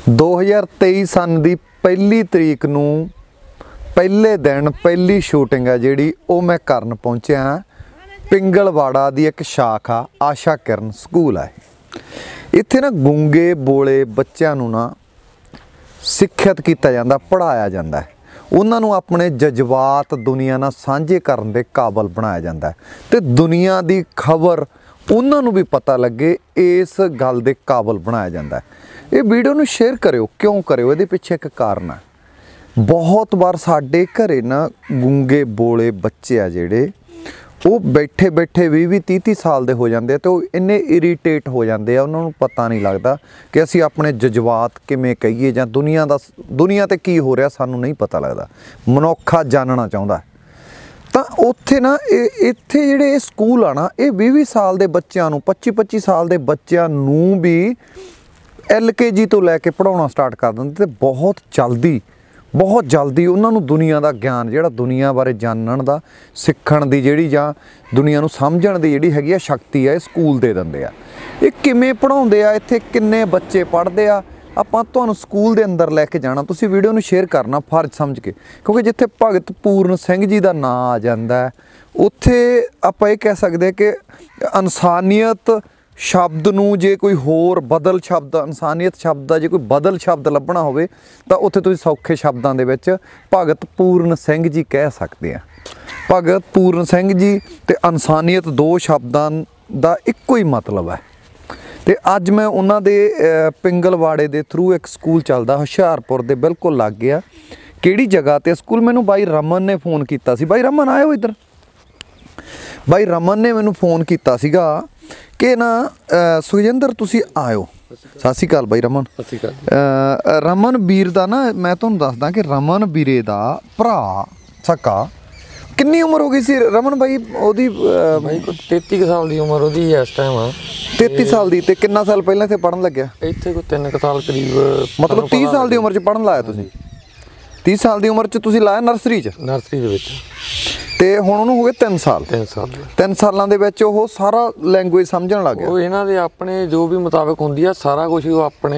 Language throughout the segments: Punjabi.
2023 सन की पहली तरीक नूं पहले दिन पहली शूटिंग है जिहड़ी वो मैं करन पहुंचिया हाँ। पिंगलवाड़ा दी एक शाख आ आशा किरण स्कूल है। इत्थे ना गूंगे बोले बच्चों नूं ना सिक्खियत किया जाता, पढ़ाया जाता है, उन्होंने अपने जज्बात दुनिया नाल सांझे करन दे काबल बनाया जाता है ते दुनिया की खबर उन्होंने भी पता लगे इस गल दे काबल बनाया जाता है। ये वीडियो नूं शेयर करियो, क्यों करियो, ये पिछे एक कारण है। बहुत बार साडे घरे ना गूंगे बोले बच्चे आ जिहड़े वो बैठे बैठे 20-30 साल दे हो जाते हैं तो इन्ने इरीटेट हो जाते हैं, उन्होंने पता नहीं लगता कि असी अपने जज्बात किवें कहीए जां दुनिया ते की हो रहा सानू नहीं पता लगता, मनुखा जानना चाहुंदा। तो उत्थे ना इत्थे जिहड़े स्कूल आ ना ये 20 साल के बच्चों नूं 25 साल के बच्चों नूं भी LKG तो लैके पढ़ाउणा स्टार्ट कर दिंदे ते बहुत जल्दी उन्होंने दुनिया का ज्ञान जिहड़ा दुनिया बारे जानन दा सिक्खण दी जिहड़ी जां दुनिया नूं समझण दी जिहड़ी हैगी आ शक्ति है स्कूल दे दिंदे आ। ये किवें पढ़ाउंदे आ, इत्थे किन्ने बच्चे पढ़दे आ, आपां तुहानूं स्कूल दे अंदर लैके जाना, तुसीं वीडियो नूं शेयर करना फर्ज समझ के, क्योंकि जिथे भगत पूर्ण सिंह जी का नाम आ जाता है उत्थे आपां ये कह सकते कि इंसानियत शब्द नूं जे कोई होर बदल शब्द इंसानियत शब्द का जे कोई बदल शब्द लभना होवे तां उत्थे तुसीं सौखे शब्दां दे विच भगत पूर्ण सिंह जी कह सकते हैं। भगत पूर्ण सिंह जी ते इंसानियत दो शब्दां दा इक्को ही मतलब है। तो अज मैं उन्हां दे पिंगलवाड़े दे थ्रू एक स्कूल चलदा हुशियारपुर दे बिल्कुल लग गया, किहड़ी जगह ते स्कूल, मैनूं बाई रमन ने फोन कीता सी। बाई रमन आयो इधर। बाई रमन ने मैनूं फोन कीता सीगा कि ना सुखजिंदर तुसीं आयो। सत श्री अकाल बाई रमन। रमन वीर दा ना मैं तुहानूं दसदा कि रमन वीरे दा भरा सक्का कितनी उम्र हो गई सी रमन भाई ओदी? भाई 33 साल की उम्र ओदी इस टाइम आ। 33 साल की। ते कितना साल पहले इत्थे पढ़न लग्या? इत्थे कोई 3 साल करीब। मतलब 30 साल की उम्र च पढ़न लाया तुसीं? 30 साल की उम्र च तुसीं लाया नर्सरी च? नर्सरी दे विच। ते हुण उहनूं हो गए 3 साल। 3 सालों दे विच ओह सारा लैंगुएज समझण लग गया। ਉਹ ਇਹਨਾਂ ਦੇ ਆਪਣੇ ਜੋ ਵੀ ਮੁਤਾਬਕ ਹੁੰਦੀ ਆ ਸਾਰਾ ਕੁਝ ਉਹ ਆਪਣੇ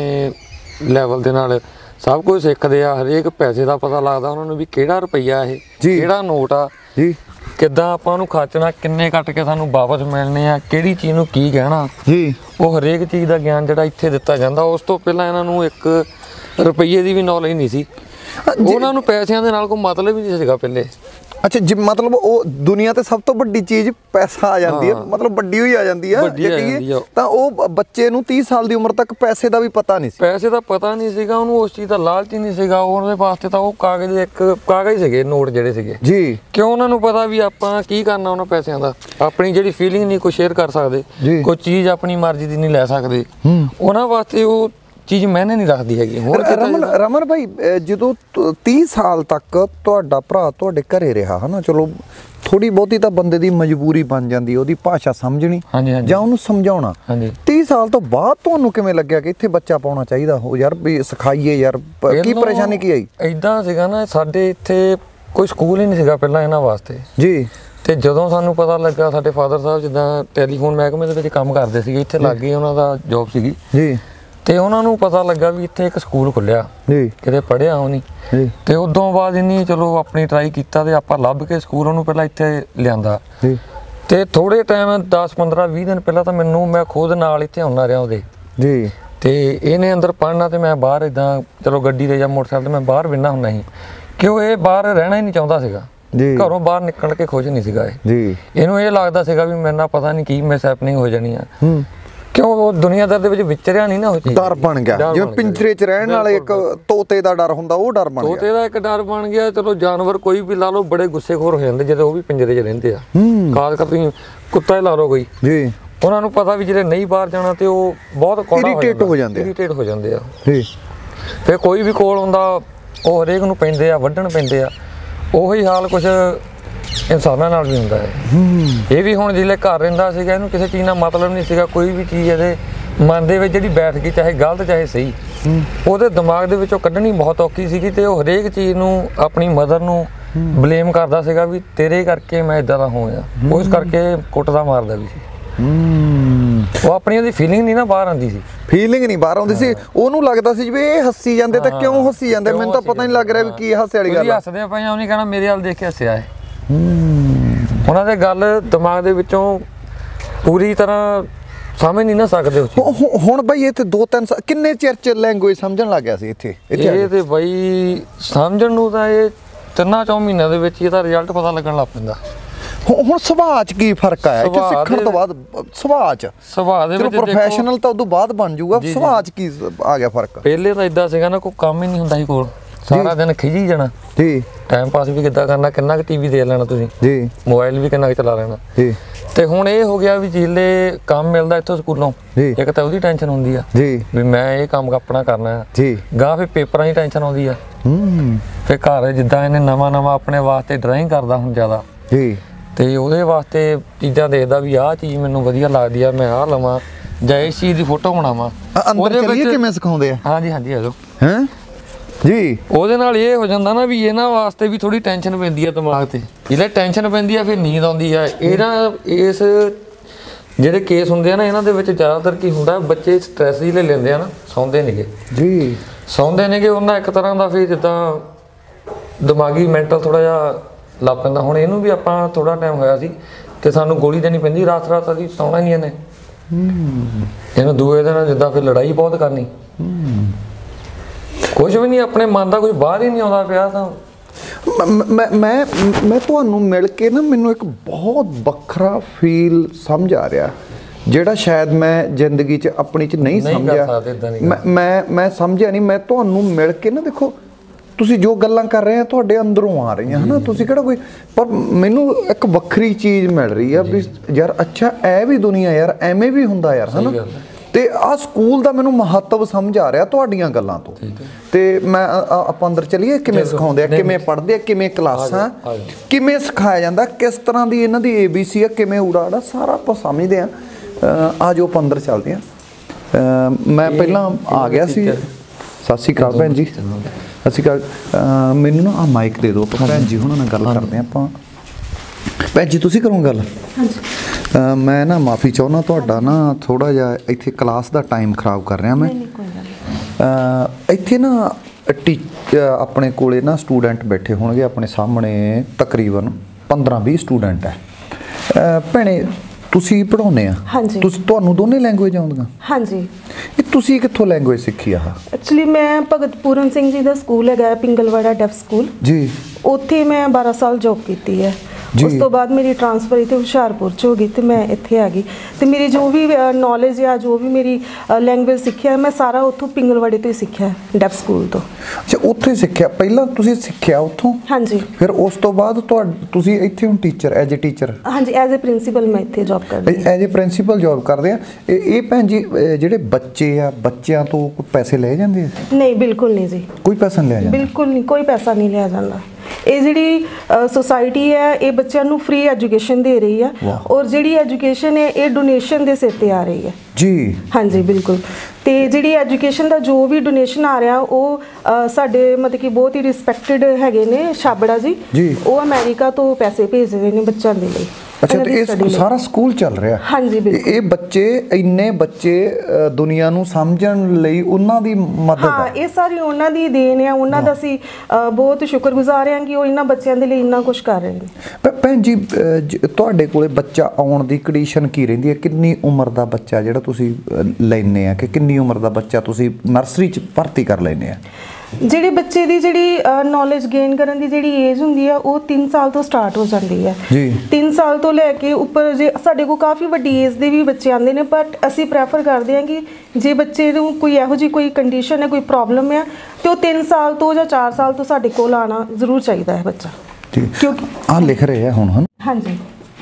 ਲੈਵਲ ਦੇ ਨਾਲ ਸਭ ਕੁਝ ਸਿੱਖਦੇ ਆ। ਹਰੇਕ ਪੈਸੇ ਦਾ ਪਤਾ ਲੱਗਦਾ ਉਹਨਾਂ ਨੂੰ ਵੀ ਕਿਹੜਾ ਰੁਪਈਆ ਇਹ, ਕਿਹੜਾ ਨੋਟ ਆ ਜੀ, ਕਿੱਦਾਂ ਆਪਾਂ ਨੂੰ ਖਰਚਣਾ, ਕਿੰਨੇ ਕੱਟ ਕੇ ਸਾਨੂੰ ਵਾਪਸ ਮਿਲਣੇ ਆ, ਕਿਹੜੀ ਚੀਜ਼ ਨੂੰ ਕੀ ਕਹਿਣਾ ਜੀ। ਉਹ ਹਰੇਕ ਚੀਜ਼ ਦਾ ਗਿਆਨ ਜਿਹੜਾ ਇੱਥੇ ਦਿੱਤਾ ਜਾਂਦਾ। ਉਸ ਤੋਂ ਪਹਿਲਾਂ ਇਹਨਾਂ ਨੂੰ 1 ਰੁਪਈਏ ਦੀ ਵੀ ਨੌਲੇਜ ਨਹੀਂ ਸੀ। ਉਹਨਾਂ ਨੂੰ ਪੈਸਿਆਂ ਦੇ ਨਾਲ ਕੋਈ ਮਤਲਬ ਹੀ ਨਹੀਂ ਸੀਗਾ ਪਹਿਲੇ। अच्छा जी, मतलब वो दुनिया ते सब तो बड़ी चीज़ पैसा आ जाती है, मतलब बड़ी हुई आ जाती है। तो वो बच्चे नूं 30 साल की उम्र तक पैसे का भी पता नहीं सी। पैसे का पता नहीं सीगा, उन्होंने उस चीज़ का लालच ही नहीं सीगा। उहदे वास्ते तो वो कागज़ एक कागज़ सीगे, नोट जिहड़े सीगे जी। क्यों उन्होंने पता भी आपां की करना उन्होंने पैसों का, अपनी जिहड़ी फीलिंग नहीं कोई शेयर कर सकते, कोई चीज़ अपनी मर्जी की नहीं लै सकते। उन्होंने वास्ते वो चीज़ मैंने नहीं रखती हैगी। रमन भाई जो 30 साल तक तुहाडा भरा तुहाडे घरे रहा है ना, चलो थोड़ी बहुती तो बंदे दी मजबूरी बन जाती है, ओहदी भाषा समझनी जां ओहनूं समझाउणा। 30 साल तो बाद तुहानूं किवें लग्गिया कि इत्थे बच्चा पाउणा चाहीदा हो यार, भी सिखाईए यार, की परेशानी की आई? इदां सीगा ना, साडे इत्थे कोई स्कूल ही नहीं सीगा पहलां इन्हां वास्ते जी। ਤੇ ਜਦੋਂ ਸਾਨੂੰ ਪਤਾ ਲੱਗਾ ਸਾਡੇ ਫਾਦਰ ਸਾਹਿਬ ਜਿੱਦਾਂ ਟੈਲੀਫੋਨ ਮਹਿਕਮੇ ਦੇ ਵਿੱਚ ਕੰਮ ਕਰਦੇ ਸੀਗੇ, ਇੱਥੇ ਲੱਗ ਗਈ ਉਹਨਾਂ ਦਾ ਜੌਬ ਸੀਗੀ ਜੀ। ਤੇ ਉਹਨਾਂ ਨੂੰ ਪਤਾ ਲੱਗਾ ਵੀ ਇੱਥੇ ਇੱਕ ਸਕੂਲ ਖੁੱਲਿਆ ਜੀ, ਕਿਤੇ ਪੜ੍ਹਿਆ ਉਹ ਨਹੀਂ ਜੀ। ਤੇ ਉਦੋਂ ਬਾਅਦ ਇੰਨੀ ਚਲੋ ਆਪਣੀ ਟਰਾਈ ਕੀਤਾ ਤੇ ਆਪਾਂ ਲੱਭ ਕੇ ਸਕੂਲ ਉਹਨੂੰ ਪਹਿਲਾਂ ਇੱਥੇ ਲਿਆਂਦਾ ਜੀ। ਤੇ ਥੋੜੇ ਟਾਈਮ 10-15-20 ਦਿਨ ਪਹਿਲਾਂ ਤਾਂ ਮੈਂ ਖੁਦ ਨਾਲ ਇੱਥੇ ਆਉਣਾ ਰਿਹਾ ਉਹਦੇ ਜੀ। ਤੇ ਇਹਨੇ ਅੰਦਰ ਪੜ੍ਹਨਾ ਤੇ ਮੈਂ ਬਾਹਰ ਇਦਾਂ ਚਲੋ ਗੱਡੀ ਤੇ ਜਾਂ ਮੋਟਰਸਾਈਕਲ ਤੇ ਮੈਂ ਬਾਹਰ ਵਿੰਨਾ ਹੁੰਦਾ ਸੀ, ਕਿਉਂ ਇਹ ਬਾਹਰ ਰਹਿਣਾ ਹੀ ਨਹੀਂ ਚਾਹੁੰਦਾ ਸੀਗਾ, ਘਰੋਂ ਬਾਹਰ ਨਿਕਲ ਕੇ ਖੁਸ਼ ਨਹੀਂ ਸੀਗਾ ਇਹ ਜੀ। ਇਹਨੂੰ ਇਹ ਲੱਗਦਾ ਸੀਗਾ ਵੀ ਮੇਰੇ ਨਾਲ ਪਤਾ ਨਹੀਂ ਕੀ ਮਿਸ ਹੈਪਨਿੰਗ ਹੋ ਜਾਣੀ ਆ, क्यों वो दुनियादार दे विच विचरिया नहीं ना, हो डर बन गया जिवें पिंजरे च रहण वाले एक तोते दा डर हुंदा, वो डर बन गया। तोते दा एक डर बन गया। चलो जानवर कोई भी ला लो बड़े गुस्सेखोर हो जांदे जदों वो भी पिंजरे च रहिंदे आ, खास कर तुसीं कुत्ता ही ला लो कोई जी, उन्हां नूं पता भी जिहड़े नहीं बाहर जाना ते वो बहुत इरिटेट हो जांदे आ जी। फिर कोई भी कोल हुंदा वो हरेक नूं पैंदे आ, वड्ढण पैंदे आ। ओही हाल कुछ ਇਨਸਾਨਾਂ ਨਾਲ ਵੀ ਹੁੰਦਾ ਹੈ। ਇਹ ਵੀ ਹੁਣ ਜਿਲੇ ਘਰ ਰਹਿੰਦਾ ਸੀਗਾ, ਇਹਨੂੰ ਕਿਸੇ ਚੀਜ਼ ਨਾਲ ਮਤਲਬ ਨਹੀਂ ਸੀਗਾ। ਕੋਈ ਵੀ ਚੀਜ਼ ਇਹਦੇ ਮਨ ਦੇ ਵਿੱਚ ਜਿਹੜੀ ਬੈਠ ਗਈ, ਚਾਹੇ ਗਲਤ ਚਾਹੇ ਸਹੀ, ਉਹਦੇ ਦਿਮਾਗ ਦੇ ਵਿੱਚੋਂ ਕੱਢਣੀ ਬਹੁਤ ਔਖੀ ਸੀਗੀ। ਤੇ ਉਹ ਹਰੇਕ ਚੀਜ਼ ਨੂੰ ਆਪਣੀ ਮਦਰ ਨੂੰ ਬਲੇਮ ਕਰਦਾ ਸੀਗਾ ਵੀ ਤੇਰੇ ਕਰਕੇ ਮੈਂ ਇਦਾਂ ਦਾ ਹੋਇਆ, ਉਸ ਕਰਕੇ ਕੁੱਟਦਾ ਮਾਰਦਾ ਵੀ ਸੀ। ਉਹ ਆਪਣੀ ਉਹਦੀ ਫੀਲਿੰਗ ਨਹੀਂ ਨਾ ਬਾਹਰ ਆਉਂਦੀ ਸੀ, ਫੀਲਿੰਗ ਨਹੀਂ ਬਾਹਰ ਆਉਂਦੀ ਸੀ, ਉਹਨੂੰ ਲੱਗਦਾ ਸੀ ਵੀ ਇਹ ਹੱਸੀ ਜਾਂਦੇ ਤਾਂ ਕਿਉਂ ਹੱਸੀ ਜਾਂਦੇ, ਮੈਨੂੰ ਤਾਂ ਪਤਾ ਨਹੀਂ ਲੱਗ ਰਿਹਾ ਵੀ ਕੀ ਹਾਸੇ ਵਾਲੀ ਗੱਲ। ਹੱਸਦੇ ਪਏ ਆ, ਉਹਨੇ ਕਹਿਣਾ ਮੇਰੇ ਵੱਲ ਦੇਖ ਕੇ ਹੱਸਿਆ ਹੈ। ਉਹਨਾਂ ਦੇ ਗੱਲ ਦਿਮਾਗ ਦੇ ਵਿੱਚੋਂ ਪੂਰੀ ਤਰ੍ਹਾਂ ਸਮਝ ਨਹੀਂ ਨਾ ਸਕਦੇ ਹੁਣ ਬਈ ਇੱਥੇ 2-3 ਕਿੰਨੇ ਚਿਰ ਚ ਲੈਂਗੁਏਜ ਸਮਝਣ ਲੱਗ ਗਿਆ ਸੀ ਇੱਥੇ? ਇਹ ਤੇ ਬਈ ਸਮਝਣ ਨੂੰ ਤਾਂ ਇਹ 3-4 ਮਹੀਨਿਆਂ ਦੇ ਵਿੱਚ ਇਹਦਾ ਰਿਜ਼ਲਟ ਪਤਾ ਲੱਗਣ ਲੱਗ ਪੈਂਦਾ। ਹੁਣ ਸੁਭਾਅ 'ਚ ਕੀ ਫਰਕ ਆਇਆ ਕਿ ਸਿੱਖਣ ਤੋਂ ਬਾਅਦ? ਸੁਭਾਅ ਦੇ ਵਿੱਚ ਪ੍ਰੋਫੈਸ਼ਨਲ ਤਾਂ ਉਦੋਂ ਬਾਅਦ ਬਣ ਜਾਊਗਾ, ਸੁਭਾਅ 'ਚ ਕੀ ਆ ਗਿਆ ਫਰਕ? ਪਹਿਲੇ ਤਾਂ ਇਦਾਂ ਸੀਗਾ ਨਾ, ਕੋਈ ਕੰਮ ਹੀ ਨਹੀਂ ਹੁੰਦਾ ਸੀ ਕੋਲ, ਸਾਰਾ ਦਿਨ ਖਿਜੀ ਜਾਣਾ ਜੀ, ਟਾਈਮ ਪਾਸ ਵੀ ਕਿੱਦਾਂ ਕਰਨਾ, ਕਿੰਨਾ ਕੁ ਟੀਵੀ ਦੇਖ ਲੈਣਾ ਤੁਸੀਂ ਜੀ, ਮੋਬਾਈਲ ਵੀ ਕਿੰਨਾ ਕੁ ਚਲਾ ਲੈਣਾ ਜੀ। ਤੇ ਹੁਣ ਇਹ ਹੋ ਗਿਆ ਵੀ ਜਿੱਲੇ ਕੰਮ ਮਿਲਦਾ ਇੱਥੋਂ ਸਕੂਲੋਂ, ਇੱਕ ਤਾਂ ਉਹਦੀ ਟੈਨਸ਼ਨ ਹੁੰਦੀ ਆ ਜੀ ਵੀ ਮੈਂ ਇਹ ਕੰਮ ਆਪਣਾ ਕਰਨਾ ਜੀ, ਗਾਂ ਫਿਰ ਪੇਪਰਾਂ ਦੀ ਟੈਨਸ਼ਨ ਆਉਂਦੀ ਆ, ਫਿਰ ਘਰ ਜਿੱਦਾਂ ਇਹਨੇ ਨਵਾਂ ਆਪਣੇ ਵਾਸਤੇ ਡਰਾਇੰਗ ਕਰਦਾ ਹੁਣ ਜ਼ਿਆਦਾ ਜੀ, ਤੇ ਉਹਦੇ ਵਾਸਤੇ ਚੀਜ਼ਾਂ ਦੇਖਦਾ ਵੀ ਆਹ ਚੀਜ਼ ਮੈਨੂੰ ਵਧੀਆ ਲੱਗਦੀ ਆ, ਮੈਂ ਆਹ ਲਵਾਂ ਜਾਂ ਇਸ ਚੀਜ਼ ਦੀ ਫੋਟੋ ਬਣਾਵਾਂ। ਅੰਦਰ ਚੱਲੀਏ ਕਿਵੇਂ ਸਿਖਾਉਂਦੇ ਆ? ਹਾਂਜੀ ਆ ਜਾਓ ਹੈਂ ਜੀ। ਉਹਦੇ ਨਾਲ ਇਹ ਹੋ ਜਾਂਦਾ ਨਾ ਵੀ ਇਹਨਾਂ ਵਾਸਤੇ ਵੀ ਥੋੜੀ ਟੈਨਸ਼ਨ ਪੈਂਦੀ ਆ ਦਿਮਾਗ ਤੇ, ਜਿਹੜੇ ਟੈਨਸ਼ਨ ਪੈਂਦੀ ਆ ਫਿਰ ਨੀਂਦ ਆਉਂਦੀ ਆ। ਇਸ ਜਿਹੜੇ ਕੇਸ ਹੁੰਦੇ ਆ ਨਾ, ਇਹਨਾਂ ਦੇ ਵਿੱਚ ਜ਼ਿਆਦਾਤਰ ਕੀ ਹੁੰਦਾ, ਬੱਚੇ ਸਟ੍ਰੈਸ ਹੀ ਲੈ ਲੈਂਦੇ ਆ ਨਾ, ਸੌਂਦੇ ਨੇਗੇ ਜੀ, ਸੌਂਦੇ ਨੇਗੇ, ਉਹਨਾਂ ਇੱਕ ਤਰ੍ਹਾਂ ਦਾ ਫਿਰ ਜਿੱਦਾਂ ਦਿਮਾਗੀ ਮੈਂਟਲ ਥੋੜਾ ਜਿਹਾ ਲੱਗ ਪੈਂਦਾ। ਹੁਣ ਇਹਨੂੰ ਵੀ ਆਪਾਂ ਥੋੜਾ ਟਾਈਮ ਹੋਇਆ ਸੀ ਤੇ ਸਾਨੂੰ ਗੋਲੀ ਦੇਣੀ ਪੈਂਦੀ, ਰਾਤ ਅਸੀਂ ਸੌਣਾ ਨਹੀਂ ਇਹਨੇ, ਇਹਨੂੰ ਦੂਏ ਦਿਨ ਜਿੱਦਾਂ ਫਿਰ ਲੜਾਈ ਬਹੁਤ ਕਰਨੀ, ਕੁਝ ਵੀ ਨਹੀਂ, ਆਪਣੇ ਮਨ ਦਾ ਕੁਝ ਬਾਹਰ ਹੀ ਨਹੀਂ ਆਉਂਦਾ ਪਿਆ। ਤਾਂ ਮੈਂ ਤੁਹਾਨੂੰ ਮਿਲ ਕੇ ਨਾ, ਮੈਨੂੰ ਇੱਕ ਬਹੁਤ ਵੱਖਰਾ ਫੀਲ ਸਮਝ ਆ ਰਿਹਾ, ਜਿਹੜਾ ਸ਼ਾਇਦ ਮੈਂ ਜ਼ਿੰਦਗੀ 'ਚ ਆਪਣੀ 'ਚ ਨਹੀਂ ਸਮਝਿਆ। ਮੈਂ ਸਮਝਿਆ ਨਹੀਂ, ਮੈਂ ਤੁਹਾਨੂੰ ਮਿਲ ਕੇ ਨਾ, ਦੇਖੋ ਤੁਸੀਂ ਜੋ ਗੱਲਾਂ ਕਰ ਰਹੇ ਆ ਤੁਹਾਡੇ ਅੰਦਰੋਂ ਆ ਰਹੀਆਂ ਹਨਾ, ਤੁਸੀਂ ਕਿਹੜਾ ਕੋਈ, ਪਰ ਮੈਨੂੰ ਇੱਕ ਵੱਖਰੀ ਚੀਜ਼ ਮਿਲ ਰਹੀ ਆ ਵੀ ਯਾਰ ਅੱਛਾ ਇਹ ਵੀ ਦੁਨੀਆ ਯਾਰ ਐਵੇਂ ਵੀ ਹੁੰਦਾ ਯਾਰ ਹਨਾ। ਤੇ ਆਹ ਸਕੂਲ ਦਾ ਮੈਨੂੰ ਮਹੱਤਵ ਸਮਝ ਆ ਰਿਹਾ ਤੁਹਾਡੀਆਂ ਗੱਲਾਂ ਤੋਂ। ਤੇ ਮੈਂ ਆਪਾਂ ਅੰਦਰ ਚਲੀਏ, ਕਿਵੇਂ ਸਿਖਾਉਂਦੇ ਆ, ਕਿਵੇਂ ਪੜ੍ਹਦੇ ਆ, ਕਿਵੇਂ ਕਲਾਸਾਂ, ਕਿਵੇਂ ਸਿਖਾਇਆ ਜਾਂਦਾ, ਕਿਸ ਤਰ੍ਹਾਂ ਦੀ ਇਹਨਾਂ ਦੀ ABC ਆ, ਕਿਵੇਂ ਊੜਾ ਸਾਰਾ ਆਪਾਂ ਸਮਝਦੇ ਆ। ਆ ਜੋ ਆਪਾਂ ਅੰਦਰ ਚੱਲਦੇ ਆ। ਮੈਂ ਪਹਿਲਾਂ ਆ ਗਿਆ ਸੀ। ਸਤਿ ਸ਼੍ਰੀ ਅਕਾਲ ਭੈਣ ਜੀ। ਸਤਿ ਸ਼੍ਰੀ ਅਕਾਲ। ਮੈਨੂੰ ਨਾ ਆ ਮਾਈਕ ਦੇ ਦਿਓ, ਭੈਣ ਜੀ ਹੁਣਾਂ ਨਾਲ ਗੱਲ ਕਰਦੇ ਆਪਾਂ। ਭੈਣ ਜੀ ਤੁਸੀਂ ਕਰੋ ਗੱਲ। ਹਾਂਜੀ। ਮੈਂ ਨਾ ਮਾਫੀ ਚਾਹੁੰਦਾ ਤੁਹਾਡਾ, ਨਾ ਥੋੜਾ ਜਿਹਾ ਇੱਥੇ ਕਲਾਸ ਦਾ ਟਾਈਮ ਖਰਾਬ ਕਰ ਰਿਹਾ ਮੈਂ। ਇੱਥੇ ਨਾ ਆਪਣੇ ਕੋਲੇ ਨਾ ਸਟੂਡੈਂਟ ਬੈਠੇ ਹੋਣਗੇ ਆਪਣੇ ਸਾਹਮਣੇ, ਤਕਰੀਬਨ 15-20 ਸਟੂਡੈਂਟ ਹੈ। ਭੈਣੇ ਤੁਸੀਂ ਪੜ੍ਹਾਉਂਦੇ ਆ? ਹਾਂਜੀ। ਤੁਹਾਨੂੰ ਦੋਨੇ ਲੈਂਗੁਏਜ ਆਉਂਦੀਆਂ? ਹਾਂਜੀ। ਇਹ ਤੁਸੀਂ ਕਿੱਥੋਂ ਲੈਂਗੁਏਜ ਸਿੱਖੀ ਆ? ਐਕਚੁਅਲੀ ਮੈਂ ਭਗਤ ਪੂਰਨ ਸਿੰਘ ਜੀ ਦਾ ਸਕੂਲ ਹੈਗਾ ਪਿੰਗਲਵਾੜਾ ਡੈਫ ਸਕੂਲ ਜੀ, ਉੱਥੇ ਮੈਂ 12 ਸਾਲ ਜੌਬ ਕੀਤੀ ਹੈ। ਉਸ ਤੋਂ ਬਾਅਦ ਮੇਰੀ ਟ੍ਰਾਂਸਫਰ ਇੱਥੇ ਹੁਸ਼ਿਆਰਪੁਰ 'ਚ ਹੋ ਗਈ ਤੇ ਮੈਂ ਇੱਥੇ ਆ ਗਈ, ਤੇ ਮੇਰੀ ਜੋ ਵੀ ਨੌਲੇਜ ਆ, ਜੋ ਵੀ ਮੇਰੀ ਲੈਂਗੁਏਜ ਸਿੱਖਿਆ ਮੈਂ ਸਾਰਾ ਉੱਥੋਂ ਪਿੰਗਲਵਾੜੇ ਤੋਂ ਹੀ ਸਿੱਖਿਆ, ਡੈਫ ਸਕੂਲ ਤੋਂ। ਅੱਛਾ, ਉੱਥੇ ਸਿੱਖਿਆ ਪਹਿਲਾਂ ਤੁਸੀਂ ਸਿੱਖਿਆ ਉੱਥੋਂ? ਹਾਂਜੀ। ਫਿਰ ਉਸ ਤੋਂ ਬਾਅਦ ਤੁਸੀਂ ਇੱਥੇ ਹੁਣ ਟੀਚਰ, ਐਜ਼ ਏ ਟੀਚਰ? ਹਾਂਜੀ, ਐਜ਼ ਏ ਪ੍ਰਿੰਸੀਪਲ ਮੈਂ ਇੱਥੇ ਜੌਬ ਕਰਦੀ ਹਾਂ। ਐਜ਼ ਏ ਪ੍ਰਿੰਸੀਪਲ ਜੌਬ ਕਰਦੇ ਆ। ਇਹ ਭੈਣ ਜੀ ਜਿਹੜੇ ਬੱਚੇ ਆ, ਬੱਚਿਆਂ ਤੋਂ ਕੋਈ ਪੈਸੇ ਲਏ ਜਾਂਦੇ ਆ? ਨਹੀਂ, ਬਿਲਕੁਲ ਨਹੀਂ ਜੀ, ਕੋਈ ਪੈਸਾ ਨਹੀਂ ਲਿਆ ਜਾਂਦਾ? ਬਿਲਕੁਲ ਨਹੀਂ, ਕੋਈ ਪੈਸਾ ਨਹੀਂ ਲਿਆ ਜਾਂਦਾ। ਇਹ ਜਿਹੜੀ ਸੋਸਾਇਟੀ ਹੈ ਇਹ ਬੱਚਿਆਂ ਨੂੰ ਫ੍ਰੀ ਐਜੂਕੇਸ਼ਨ ਦੇ ਰਹੀ ਆ, ਔਰ ਜਿਹੜੀ ਐਜੂਕੇਸ਼ਨ ਹੈ ਇਹ ਡੋਨੇਸ਼ਨ ਦੇ ਸਿਰ ਤੇ ਆ ਰਹੀ ਹੈ ਜੀ। ਹਾਂਜੀ ਬਿਲਕੁਲ। ਤੇ ਜਿਹੜੀ ਐਜੂਕੇਸ਼ਨ ਦਾ ਜੋ ਵੀ ਡੋਨੇਸ਼ਨ ਆ ਰਿਹਾ ਉਹ ਸਾਡੇ ਮਤਲਬ ਕਿ ਬਹੁਤ ਹੀ ਰਿਸਪੈਕਟਡ ਹੈਗੇ ਨੇ ਛਾਬੜਾ ਜੀ, ਉਹ ਅਮਰੀਕਾ ਤੋਂ ਪੈਸੇ ਭੇਜ ਰਹੇ ਨੇ ਬੱਚਿਆਂ ਦੇ ਲਈ। ਅੱਛਾ, ਤੇ ਇਹ ਸਾਰਾ ਸਕੂਲ ਚੱਲ ਰਿਹਾ? ਹਾਂਜੀ ਬਿਲਕੁਲ। ਇਹ ਬੱਚੇ, ਇੰਨੇ ਬੱਚੇ ਦੁਨੀਆ ਨੂੰ ਸਮਝਣ ਲਈ ਉਹਨਾਂ ਦੀ ਮਦਦ ਹੈ? ਹਾਂ, ਇਹ ਸਾਰੀ ਉਹਨਾਂ ਦੀ ਦੇਣ ਆ, ਉਹਨਾਂ ਦਾ ਅਸੀਂ ਬਹੁਤ ਸ਼ੁਕਰਗੁਜ਼ਾਰ ਹਾਂ ਕਿ ਉਹ ਇਹਨਾਂ ਬੱਚਿਆਂ ਦੇ ਲਈ ਇੰਨਾ ਕੁਝ ਕਰ ਰਹੇ ਨੇ। ਭੈਣ ਜੀ ਤੁਹਾਡੇ ਕੋਲੇ ਬੱਚਾ ਆਉਣ ਦੀ ਕੰਡੀਸ਼ਨ ਕੀ ਰਹਿੰਦੀ ਹੈ? ਕਿੰਨੀ ਉਮਰ ਦਾ ਬੱਚਾ ਜਿਹੜਾ ਤੁਸੀਂ ਲੈਂਦੇ ਆ, ਕਿ ਕਿੰਨੀ ਉਮਰ ਦਾ ਬੱਚਾ ਤੁਸੀਂ ਨਰਸਰੀ 'ਚ ਭਰਤੀ ਕਰ ਲੈਂਦੇ ਆ? ਜਿਹੜੇ ਬੱਚੇ ਦੀ ਜਿਹੜੀ ਨੌਲੇਜ ਗੇਨ ਕਰਨ ਦੀ ਜਿਹੜੀ ਏਜ ਹੁੰਦੀ ਆ ਉਹ 3 ਸਾਲ ਤੋਂ ਸਟਾਰਟ ਹੋ ਜਾਂਦੀ ਹੈ ਜੀ। 3 ਸਾਲ ਤੋਂ ਲੈ ਕੇ ਉੱਪਰ ਜੇ ਸਾਡੇ ਕੋਲ ਕਾਫੀ ਵੱਡੀ ਏਜ ਦੇ ਵੀ ਬੱਚੇ ਆਉਂਦੇ ਨੇ, ਬਟ ਅਸੀਂ ਪ੍ਰੈਫਰ ਕਰਦੇ ਹਾਂ ਕਿ ਜੇ ਬੱਚੇ ਨੂੰ ਕੋਈ ਇਹੋ ਜਿਹੀ ਕੋਈ ਕੰਡੀਸ਼ਨ ਹੈ, ਕੋਈ ਪ੍ਰੋਬਲਮ ਹੈ, ਤੇ ਉਹ 3 ਸਾਲ ਤੋਂ ਜਾਂ 4 ਸਾਲ ਤੋਂ ਸਾਡੇ ਕੋਲ ਆਉਣਾ ਜ਼ਰੂਰ ਚਾਹੀਦਾ ਹੈ ਬੱਚਾ। ਕਿਉਂਕਿ ਆਹ ਲਿਖ ਰਹੇ ਆ ਹੁਣ ਹਨ? ਹਾਂਜੀ,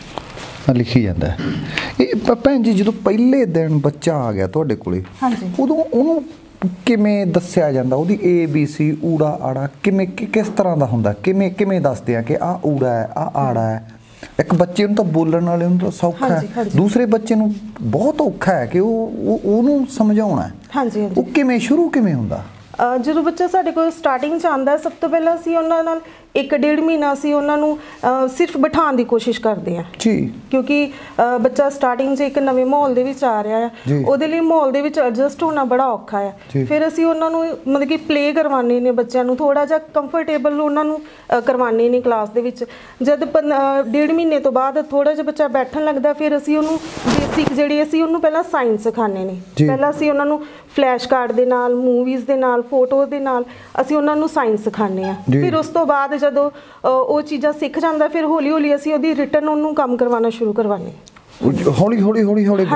ਲਿਖੀ ਜਾਂਦਾ ਹੈ। ਇਹ ਭੈਣ ਜੀ ਜਦੋਂ ਪਹਿਲੇ ਦਿਨ ਬੱਚਾ ਆ ਗਿਆ ਤੁਹਾਡੇ ਕੋਲੇ, ਉਦੋਂ ਉਹਨੂੰ ਕਿਵੇਂ ਦੱਸਿਆ ਜਾਂਦਾ? ਉਹਦੀ ABC ਊੜਾ ਆੜਾ ਕਿਵੇਂ, ਕਿਸ ਤਰ੍ਹਾਂ ਦਾ ਹੁੰਦਾ? ਕਿਵੇਂ ਦੱਸਦੇ ਆ ਕਿ ਆਹ ਊੜਾ ਹੈ, ਆਹ ਆੜਾ ਹੈ? ਇੱਕ ਬੱਚੇ ਨੂੰ ਤਾਂ ਬੋਲਣ ਵਾਲੇ ਨੂੰ ਤਾਂ ਸੌਖਾ ਹੈ, ਦੂਸਰੇ ਬੱਚੇ ਨੂੰ ਬਹੁਤ ਔਖਾ ਹੈ ਕਿ ਉਹਨੂੰ ਸਮਝਾਉਣਾ। ਉਹ ਕਿਵੇਂ ਸ਼ੁਰੂ ਕਿਵੇਂ ਹੁੰਦਾ? ਜਦੋਂ ਬੱਚਾ ਸਾਡੇ ਕੋਲ ਸਟਾਰਟਿੰਗ 'ਚ ਆਉਂਦਾ, ਸਭ ਤੋਂ ਪਹਿਲਾਂ ਅਸੀਂ ਉਹਨਾਂ ਨਾਲ 1-1.5 ਮਹੀਨਾ ਅਸੀਂ ਉਹਨਾਂ ਨੂੰ ਸਿਰਫ ਬਿਠਾਉਣ ਦੀ ਕੋਸ਼ਿਸ਼ ਕਰਦੇ ਹਾਂ ਜੀ, ਕਿਉਂਕਿ ਬੱਚਾ ਸਟਾਰਟਿੰਗ 'ਚ ਇੱਕ ਨਵੇਂ ਮਾਹੌਲ ਦੇ ਵਿੱਚ ਆ ਰਿਹਾ ਹੈ, ਉਹਦੇ ਲਈ ਮਾਹੌਲ ਦੇ ਵਿੱਚ ਐਡਜਸਟ ਹੋਣਾ ਬੜਾ ਔਖਾ ਹੈ। ਫਿਰ ਅਸੀਂ ਉਹਨਾਂ ਨੂੰ ਮਤਲਬ ਕਿ ਪਲੇ ਕਰਵਾਉਂਦੇ ਨੇ, ਬੱਚਿਆਂ ਨੂੰ ਥੋੜ੍ਹਾ ਜਿਹਾ ਕੰਫਰਟੇਬਲ ਉਹਨਾਂ ਨੂੰ ਕਰਵਾਉਂਦੇ ਨੇ ਕਲਾਸ ਦੇ ਵਿੱਚ। ਜਦ 1.5 ਮਹੀਨੇ ਤੋਂ ਬਾਅਦ ਥੋੜ੍ਹਾ ਜਿਹਾ ਬੱਚਾ ਬੈਠਣ ਲੱਗਦਾ, ਫਿਰ ਅਸੀਂ ਉਹਨੂੰ ਬੇਸਿਕ ਜਿਹੜੀ ਅਸੀਂ ਉਹਨੂੰ ਪਹਿਲਾਂ ਸਾਇੰਸ ਸਿਖਾਉਂਦੇ ਨੇ। ਪਹਿਲਾਂ ਅਸੀਂ ਉਹਨਾਂ ਨੂੰ ਫਲੈਸ਼ ਕਾਰਡ ਦੇ ਨਾਲ, ਮੂਵੀਜ਼ ਦੇ ਨਾਲ, ਫੋਟੋ ਦੇ ਨਾਲ ਅਸੀਂ ਉਹਨਾਂ ਨੂੰ ਸਾਇੰਸ ਸਿਖਾਉਂਦੇ ਹਾਂ। ਫਿਰ ਉਸ ਤੋਂ ਬਾਅਦ ਜਦੋਂ ਉਹ ਚੀਜ਼ਾਂ ਸਿੱਖ ਜਾਂਦਾ, ਫਿਰ ਹੌਲੀ ਹੌਲੀ ਅਸੀਂ ਉਹਦੀ ਰਿਟਨ ਉਹਨੂੰ ਕੰਮ ਕਰਵਾਉਣਾ ਸ਼ੁਰੂ ਕਰਵਾਉਂਦੇ ਹਾਂ। ਹੌਲੀ ਗਰੋ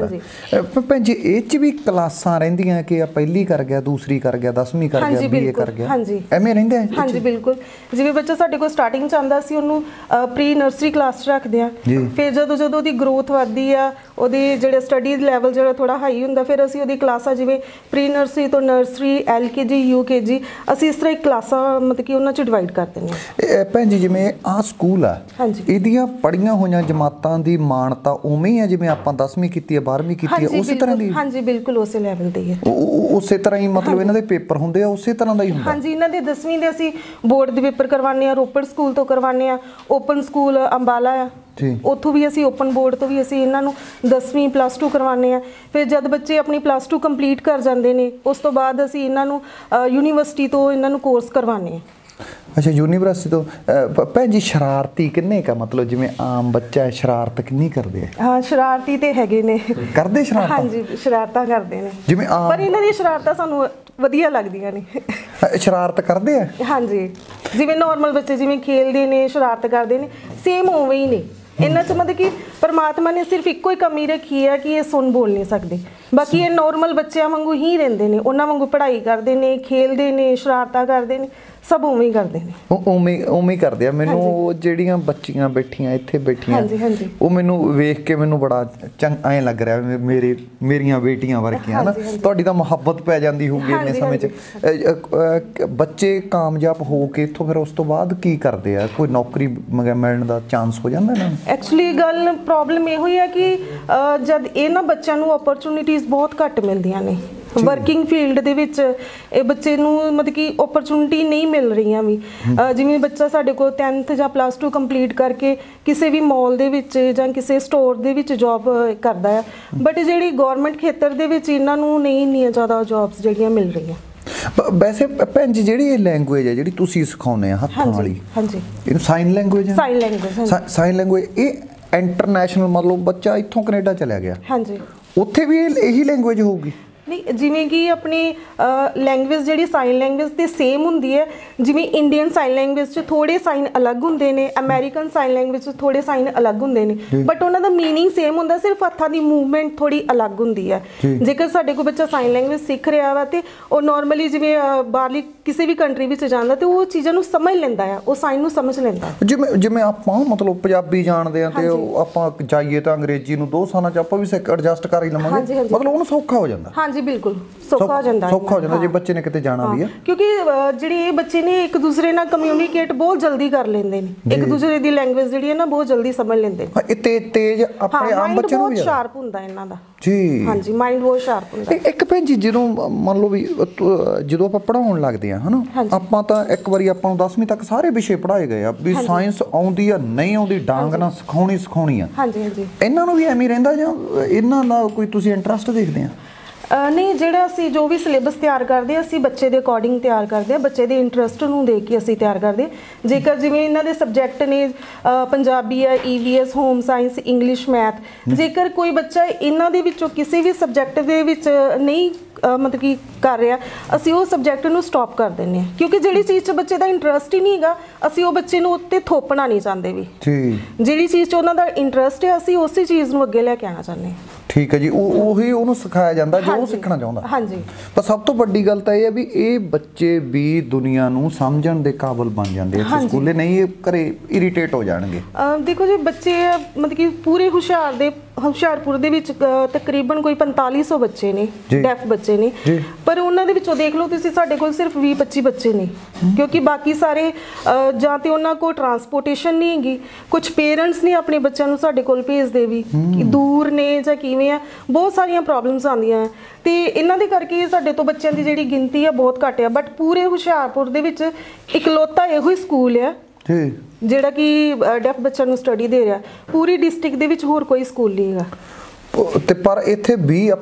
ਕਰਦਾ। ਭੈਣ ਜੀ ਇਹ 'ਚ ਵੀ ਕਲਾਸਾਂ ਰਹਿੰਦੀਆਂ ਕਿ ਆ ਪਹਿਲੀ ਕਰ ਗਿਆ, ਦੂਸਰੀ ਕਰ ਗਿਆ, 10ਵੀਂ ਕਰ ਗਿਆ, BA ਕਰ ਗਿਆ, ਐਵੇਂ ਰਹਿੰਦਾ ਹੈ? ਹਾਂਜੀ ਬਿਲਕੁਲ। ਜਿਵੇਂ ਬੱਚਾ ਸਾਡੇ ਕੋਲ ਸਟਾਰਟਿੰਗ 'ਚ ਆਉਂਦਾ, ਅਸੀਂ ਉਹਨੂੰ ਪ੍ਰੀ ਨਰਸਰੀ ਕਲਾਸ 'ਚ ਰੱਖਦੇ ਹਾਂ। ਫਿਰ ਜਦੋਂ ਉਹਦੀ ਗਰੋਥ ਵੱਧਦੀ ਆ, ਉਹਦੀ ਜਿਹੜੇ ਸਟੱਡੀ ਲੈਵਲ ਜਿਹੜਾ ਥੋੜਾ ਹਾਈ ਹੁੰਦਾ, ਫਿਰ ਅਸੀਂ ਉਹਦੀ ਕਲਾਸਾਂ ਜਿਵੇਂ ਪ੍ਰੀ ਨਰਸਰੀ ਤੋਂ ਨਰਸਰੀ, LKG, UKG, ਅਸੀਂ ਇਸ ਤਰ੍ਹਾਂ ਇੱਕ ਕਲਾਸਾਂ ਮਤਲਬ ਕਿ ਉਹਨਾਂ 'ਚ ਡਿਵਾਈਡ ਕਰ ਦਿੰਦੇ ਹਾਂ। ਭੈਣ ਜੀ ਜਿਵੇਂ ਆਹ ਸਕੂਲ ਆ, ਇਹਦੀਆਂ ਪੜ੍ਹੀਆਂ ਹੋਈਆਂ ਜਮਾਤਾਂ ਦੀ ਮਾਨਤਾ ਉਵੇਂ ਹੀ ਆ ਜਿਵੇਂ ਆਪਾਂ 10ਵੀਂ ਕੀਤੀ ਹੈ, 12ਵੀਂ ਕੀਤੀ ਹੈ, ਉਸੇ ਤਰ੍ਹਾਂ ਦੀ? ਹਾਂਜੀ ਬਿਲਕੁਲ ਉਸੇ ਲੈਵਲ ਦੀ ਹੈ। ਉਸੇ ਤਰ੍ਹਾਂ ਹੀ ਮਤਲਬ ਇਹਨਾਂ ਦੇ ਪੇਪਰ ਹੁੰਦੇ ਆ, ਉਸੇ ਤਰ੍ਹਾਂ ਦਾ ਹੀ ਹੁੰਦਾ? ਹਾਂਜੀ, ਇਹਨਾਂ ਦੇ 10ਵੀਂ ਦੇ ਅਸੀਂ ਬੋਰਡ ਦੇ ਪੇਪਰ ਕਰਵਾਉਂਦੇ ਆ, ਰੋਪੜ ਸਕੂਲ ਤੋਂ ਕਰਵਾਉਂਦੇ ਆ, ਓਪਨ ਸਕੂਲ ਅੰਬਾਲਾ ਆ, ਉੱਥੋਂ ਵੀ ਅਸੀਂ ਓਪਨ ਬੋਰਡ ਤੋਂ ਵੀ ਅਸੀਂ ਇਹਨਾਂ ਨੂੰ 10ਵੀਂ +2 ਕਰਵਾਉਂਦੇ ਆ। ਫਿਰ ਜਦ ਬੱਚੇ ਆਪਣੀ +2 ਕੰਪਲੀਟ ਕਰ ਜਾਂਦੇ ਨੇ, ਉਸ ਤੋਂ ਬਾਅਦ ਅਸੀਂ ਇਹਨਾਂ ਨੂੰ ਯੂਨੀਵਰਸਿਟੀ ਤੋਂ ਇਹਨਾਂ ਨੂੰ ਕੋਰਸ ਕਰਵਾਉਂਦੇ ਆ। ਅੱਛਾ, ਯੂਨੀਵਰਸਿਟੀ ਤੋਂ। ਭੈਣ ਜੀ ਸ਼ਰਾਰਤੀ ਕਿੰਨੇ ਕਾ, ਮਤਲਬ ਜਿਵੇਂ ਆਮ ਬੱਚਾ ਸ਼ਰਾਰਤ ਕਿੰਨੀ ਕਰਦੇ ਆ? ਹਾਂ, ਸ਼ਰਾਰਤੀ ਤੇ ਹੈਗੇ ਨੇ, ਕਰਦੇ ਸ਼ਰਾਰਤਾਂ? ਹਾਂਜੀ, ਸ਼ਰਾਰਤਾਂ ਕਰਦੇ ਨੇ ਜਿਵੇਂ ਆਮ, ਪਰ ਇਹਨਾਂ ਦੀਆਂ ਸ਼ਰਾਰਤਾਂ ਸਾਨੂੰ ਵਧੀਆ ਲੱਗਦੀਆਂ ਨੇ। ਸ਼ਰਾਰਤ ਕਰਦੇ ਆ? ਹਾਂਜੀ, ਜਿਵੇਂ ਨਾਰਮਲ ਬੱਚੇ ਜਿਵੇਂ ਖੇਲਦੇ ਨੇ, ਸ਼ਰਾਰਤ ਕਰਦੇ ਨੇ, ਸੇਮ ਉਵੇਂ ਹੀ ਨੇ ਇਹਨਾਂ 'ਚ। ਮਤਲਬ ਕਿ ਪਰਮਾਤਮਾ ਨੇ ਸਿਰਫ ਇੱਕੋ ਹੀ ਕਮੀ ਰੱਖੀ ਹੈ ਕਿ ਇਹ ਸੁਣ ਬੋਲ ਨਹੀਂ ਸਕਦੇ, ਬਾਕੀ ਇਹ ਨਾਰਮਲ ਬੱਚਿਆਂ ਵਾਂਗੂ ਹੀ ਰਹਿੰਦੇ ਨੇ, ਉਹਨਾਂ ਵਾਂਗੂ ਪੜ੍ਹਾਈ ਕਰਦੇ ਨੇ, ਖੇਲਦੇ ਨੇ, ਸ਼ਰਾਰਤਾਂ ਕਰਦੇ ਨੇ, ਸਭ ਉਵੇਂ ਹੀ ਕਰਦੇ ਨੇ। ਉਵੇਂ ਕਰਦੇ ਆ। ਮੈਨੂੰ ਉਹ ਜਿਹੜੀਆਂ ਬੱਚੀਆਂ ਬੈਠੀਆਂ ਇੱਥੇ ਬੈਠੀਆਂ, ਉਹ ਮੈਨੂੰ ਵੇਖ ਕੇ ਮੈਨੂੰ ਬੜਾ ਐਂ ਲੱਗ ਰਿਹਾ ਮੇਰੀਆਂ ਬੇਟੀਆਂ ਵਰਗੀਆਂ ਨਾ। ਤੁਹਾਡੀ ਤਾਂ ਮੁਹੱਬਤ ਪੈ ਜਾਂਦੀ ਹੋਊਗੀ ਇੰਨੇ ਸਮੇਂ 'ਚ। ਬੱਚੇ ਕਾਮਯਾਬ ਹੋ ਕੇ ਇੱਥੋਂ ਫਿਰ ਉਸ ਤੋਂ ਬਾਅਦ ਕੀ ਕਰਦੇ ਆ? ਕੋਈ ਨੌਕਰੀ ਮਿਲਣ ਦਾ ਚਾਂਸ ਹੋ ਜਾਂਦਾ ਇਹਨਾਂ ਨੂੰ? ਐਕਚੁਅਲੀ ਗੱਲ ਪ੍ਰੋਬਲਮ ਇਹੋ ਹੀ ਹੈ ਕਿ ਜਦ ਇਹਨਾਂ ਬੱਚਿਆਂ ਨੂੰ ਓਪਰਚੁਨਿਟੀਜ਼ ਬਹੁਤ ਘੱਟ ਮਿਲਦੀਆਂ ਨੇ ਵਰਕਿੰਗ ਫੀਲਡ ਦੇ ਵਿੱਚ, ਇਹ ਬੱਚੇ ਨੂੰ ਮਤਲਬ ਕਿ ਓਪਰਚੁਨਿਟੀ ਨਹੀਂ ਮਿਲ ਰਹੀਆਂ ਵੀ। ਜਿਵੇਂ ਬੱਚਾ ਸਾਡੇ ਕੋਲ 10th ਜਾਂ +2 ਕੰਪਲੀਟ ਕਰਕੇ ਕਿਸੇ ਵੀ ਮਾਲ ਦੇ ਵਿੱਚ ਜਾਂ ਕਿਸੇ ਸਟੋਰ ਦੇ ਵਿੱਚ ਜੌਬ ਕਰਦਾ ਹੈ, ਬਟ ਜਿਹੜੀ ਗਵਰਨਮੈਂਟ ਖੇਤਰ ਦੇ ਵਿੱਚ ਇਹਨਾਂ ਨੂੰ ਨਹੀਂ ਇੰਨੀਆਂ ਜ਼ਿਆਦਾ ਜੌਬਸ ਜਿਹੜੀਆਂ ਮਿਲ ਰਹੀਆਂ। ਵੈਸੇ ਭੈਣ ਜੀ ਜਿਹੜੀ ਇਹ ਲੈਂਗੁਏਜ ਹੈ ਜਿਹੜੀ ਤੁਸੀਂ ਸਿਖਾਉਂਦੇ ਆ ਹੱਥਾਂ ਵਾਲੀ, ਇਹਨੂੰ ਸਾਈਨ ਲੈਂਗੁਏਜ ਹੈ? ਸਾਈਨ ਲੈਂਗੁਏਜ ਇਹ ਇੰਟਰਨੈਸ਼ਨਲ, ਮਤਲਬ ਬੱਚਾ ਇੱਥੋਂ ਕੈਨੇਡਾ ਚਲਿਆ ਗਿਆ, ਹਾਂਜੀ, ਉੱਥੇ ਵੀ ਇਹੀ ਲੈਂਗੁਏਜ ਹੋਊਗੀ? ਨਹੀਂ, ਜਿਵੇਂ ਕਿ ਆਪਣੀ ਲੈਂਗੁਏਜ ਜਿਹੜੀ ਸਾਈਨ ਲੈਂਗੁਏਜ ਤੇ ਸੇਮ ਹੁੰਦੀ ਹੈ, ਜਿਵੇਂ ਇੰਡੀਅਨ ਸਾਈਨ ਲੈਂਗੁਏਜ 'ਚ ਥੋੜੇ ਸਾਈਨ ਅਲੱਗ ਹੁੰਦੇ ਨੇ, ਅਮਰੀਕਨ ਸਾਈਨ ਲੈਂਗੁਏਜ 'ਚ ਥੋੜੇ ਸਾਈਨ ਅਲੱਗ ਹੁੰਦੇ ਨੇ, ਬਟ ਉਹਨਾਂ ਦਾ ਮੀਨਿੰਗ ਸੇਮ ਹੁੰਦਾ, ਸਿਰਫ ਹੱਥਾਂ ਦੀ ਮੂਵਮੈਂਟ ਥੋੜੀ ਅਲੱਗ ਹੁੰਦੀ ਹੈ। ਜੇਕਰ ਸਾਡੇ ਕੋਲ ਬੱਚਾ ਸਾਈਨ ਲੈਂਗੁਏਜ ਸਿੱਖ ਰਿਹਾ ਵਾ ਤੇ ਉਹ ਨਾਰਮਲੀ ਜਿਵੇਂ ਬਾਹਰਲੀ ਕਿਸੇ ਵੀ ਕੰਟਰੀ ਵਿੱਚ ਜਾਂਦਾ ਤੇ ਉਹ ਚੀਜ਼ਾਂ ਨੂੰ ਸਮਝ ਲੈਂਦਾ ਆ, ਉਹ ਸਾਈਨ ਨੂੰ ਸਮਝ ਲੈਂਦਾ। ਜਿਵੇਂ ਆਪਾਂ ਮਤਲਬ ਪੰਜਾਬੀ ਜਾਣਦੇ ਆ ਤੇ ਆਪਾਂ ਜਾਈਏ ਤਾਂ ਅੰਗਰੇਜ਼ੀ ਨੂੰ 2 ਸਾਲਾਂ 'ਚ ਆਪਾਂ ਵੀ ਐਡਜਸਟ ਕਰ ਹੀ ਲਵਾਂਗੇ, ਮਤਲਬ ਉਹਨੂੰ ਸੌਖਾ ਹੋ ਜਾਂਦਾ। ਹਾਂਜੀ ਬਿਲਕੁਲ ਸੌਖਾ ਹੋ ਜਾਂਦਾ ਜੇ ਬੱਚੇ ਨੇ ਕਿਤੇ ਜਾਣਾ ਵੀ ਆ, ਕਿਉਂਕਿ ਜਿਹੜੇ ਇਹ ਬੱਚੇ ਨੇ ਇੱਕ ਦੂਸਰੇ ਨਾਲ ਕਮਿਊਨੀਕੇਟ ਬਹੁਤ ਜਲਦੀ ਕਰ ਲੈਂਦੇ ਨੇ, ਇੱਕ ਦੂਸਰੇ ਦੀ ਲੈਂਗੁਏਜ ਜਿਹੜੀ ਹੈ ਨਾ ਬਹੁਤ ਜਲਦੀ ਸਮਝ ਲੈਂਦੇ ਨੇ। ਇਹ ਤੇਜ਼ ਆਪਣੇ ਆਮ ਬੱਚੇ ਨੂੰ ਵੀ ਸ਼ਾਰਪ ਹੁੰਦਾ ਇਹਨਾਂ ਦਾ ਜੀ। ਹਾਂਜੀ, ਮਾਈਂਡ ਬਹੁਤ ਸ਼ਾਰਪ ਹੁੰਦਾ। ਇੱਕ ਭੈਣ ਜੀ ਜਦੋਂ ਮੰਨ ਲਓ ਵੀ ਜਦੋਂ ਆਪਾਂ ਪੜ੍ਹਾਉਣ ਲੱਗਦੇ ਆ ਹਨਾ, ਆਪਾਂ ਤਾਂ ਇੱਕ ਵਾਰੀ ਆਪਾਂ ਨੂੰ 10ਵੀਂ ਤੱਕ ਸਾਰੇ ਵਿਸ਼ੇ ਪੜ੍ਹਾਏ ਗਏ ਆ ਵੀ ਸਾਇੰਸ ਆਉਂਦੀ ਆ ਨਹੀਂ ਆਉਂਦੀ, ਡਾਂਗ ਨਾਲ ਸਿਖਾਉਣੀ ਆ। ਇਹਨਾਂ ਨੂੰ ਵੀ ਐਵੇਂ ਰਹਿੰਦਾ ਜਾਂ ਇਹਨਾਂ ਦਾ ਕੋਈ ਤੁਸੀਂ ਇੰਟਰਸਟ ਦੇਖਦੇ ਆ? ਨਹੀਂ, ਜਿਹੜਾ ਅਸੀਂ ਜੋ ਵੀ ਸਿਲੇਬਸ ਤਿਆਰ ਕਰਦੇ ਹਾਂ ਅਸੀਂ ਬੱਚੇ ਦੇ ਅਕੋਰਡਿੰਗ ਤਿਆਰ ਕਰਦੇ ਹਾਂ, ਬੱਚੇ ਦੇ ਇੰਟਰਸਟ ਨੂੰ ਦੇਖ ਕੇ ਅਸੀਂ ਤਿਆਰ ਕਰਦੇ ਹਾਂ। ਜੇਕਰ ਜਿਵੇਂ ਇਹਨਾਂ ਦੇ ਸਬਜੈਕਟ ਨੇ ਪੰਜਾਬੀ ਹੈ, EVS, home science, English, math, ਜੇਕਰ ਕੋਈ ਬੱਚਾ ਇਹਨਾਂ ਦੇ ਵਿੱਚੋਂ ਕਿਸੇ ਵੀ ਸਬਜੈਕਟ ਦੇ ਵਿੱਚ ਨਹੀਂ ਮਤਲਬ ਕਿ ਕਰ ਰਿਹਾ, ਅਸੀਂ ਉਹ ਸਬਜੈਕਟ ਨੂੰ ਸਟਾਪ ਕਰ ਦਿੰਦੇ ਹਾਂ, ਕਿਉਂਕਿ ਜਿਹੜੀ ਚੀਜ਼ 'ਚ ਬੱਚੇ ਦਾ ਇੰਟਰਸਟ ਹੀ ਨਹੀਂ ਹੈਗਾ ਅਸੀਂ ਉਹ ਬੱਚੇ ਨੂੰ ਉੱਤੇ ਥੋਪਣਾ ਨਹੀਂ ਚਾਹੁੰਦੇ ਵੀ। ਜਿਹੜੀ ਚੀਜ਼ 'ਚ ਉਹਨਾਂ ਦਾ ਇੰਟਰਸਟ ਹੈ ਅਸੀਂ ਉਸੇ ਚੀਜ਼ ਨੂੰ ਅੱਗੇ ਲੈ ਕੇ ਆਉਣਾ ਚਾਹੁੰਦੇ ਹਾਂ। ਠੀਕ ਹੈ ਜੀ, ਉਹੀ ਉਹਨੂੰ ਸਿਖਾਇਆ ਜਾਂਦਾ ਜੋ ਉਹ ਸਿੱਖਣਾ ਚਾਹੁੰਦਾ। ਹਾਂਜੀ, ਪਰ ਸਭ ਤੋਂ ਵੱਡੀ ਗੱਲ ਤਾਂ ਇਹ ਹੈ ਵੀ ਇਹ ਬੱਚੇ ਵੀ ਦੁਨੀਆ ਨੂੰ ਸਮਝਣ ਦੇ ਕਾਬਿਲ ਬਣ ਜਾਂਦੇ ਆ ਸਕੂਲੇ, ਨਹੀਂ ਇਹ ਘਰੇ ਇਰੀਟੇਟ ਹੋ ਜਾਣਗੇ। ਦੇਖੋ ਜੀ, ਬੱਚੇ ਮਤਲਬ ਕਿ ਪੂਰੇ ਹੁਸ਼ਿਆਰ ਦੇ ਹੁਸ਼ਿਆਰਪੁਰ ਦੇ ਵਿੱਚ ਤਕਰੀਬਨ ਕੋਈ 4500 ਬੱਚੇ ਨੇ ਡੈਫ ਬੱਚੇ ਨੇ, ਪਰ ਉਹਨਾਂ ਦੇ ਵਿੱਚੋਂ ਦੇਖ ਲਓ ਤੁਸੀਂ ਸਾਡੇ ਕੋਲ ਸਿਰਫ 20-25 ਬੱਚੇ ਨੇ, ਕਿਉਂਕਿ ਬਾਕੀ ਸਾਰੇ ਜਾਂ ਤੇ ਉਹਨਾਂ ਕੋਲ ਟਰਾਂਸਪੋਰਟੇਸ਼ਨ ਨਹੀਂ ਹੈਗੀ, ਕੁਝ ਪੇਰੈਂਟਸ ਨੇ ਆਪਣੇ ਬੱਚਿਆਂ ਨੂੰ ਸਾਡੇ ਕੋਲ ਭੇਜਦੇ ਵੀ ਕਿ ਦੂਰ ਨੇ ਜਾਂ ਕਿਵੇਂ ਆ, ਬਹੁਤ ਸਾਰੀਆਂ ਪ੍ਰੋਬਲਮਸ ਆਉਂਦੀਆਂ ਤੇ ਇਹਨਾਂ ਦੇ ਕਰਕੇ ਸਾਡੇ ਤੋਂ ਬੱਚਿਆਂ ਦੀ ਜਿਹੜੀ ਗਿਣਤੀ ਆ ਬਹੁਤ ਘੱਟ ਆ। ਬਟ ਪੂਰੇ ਹੁਸ਼ਿਆਰਪੁਰ ਦੇ ਵਿੱਚ ਇਕਲੌਤਾ ਇਹੋ ਹੀ ਸਕੂਲ ਆ ਜਿਹੜਾ ਕਿ ਡੈਫ ਬੱਚਿਆਂ ਨੂੰ ਸਟੱਡੀ ਦੇ ਰਿਹਾ, ਪੂਰੀ ਡਿਸਟ੍ਰਿਕਟ ਦੇ ਵਿੱਚ ਹੋਰ ਕੋਈ ਸਕੂਲ ਨਹੀਂ ਹੈਗਾ। ਤੇ ਪਰ ਇੱਥੇ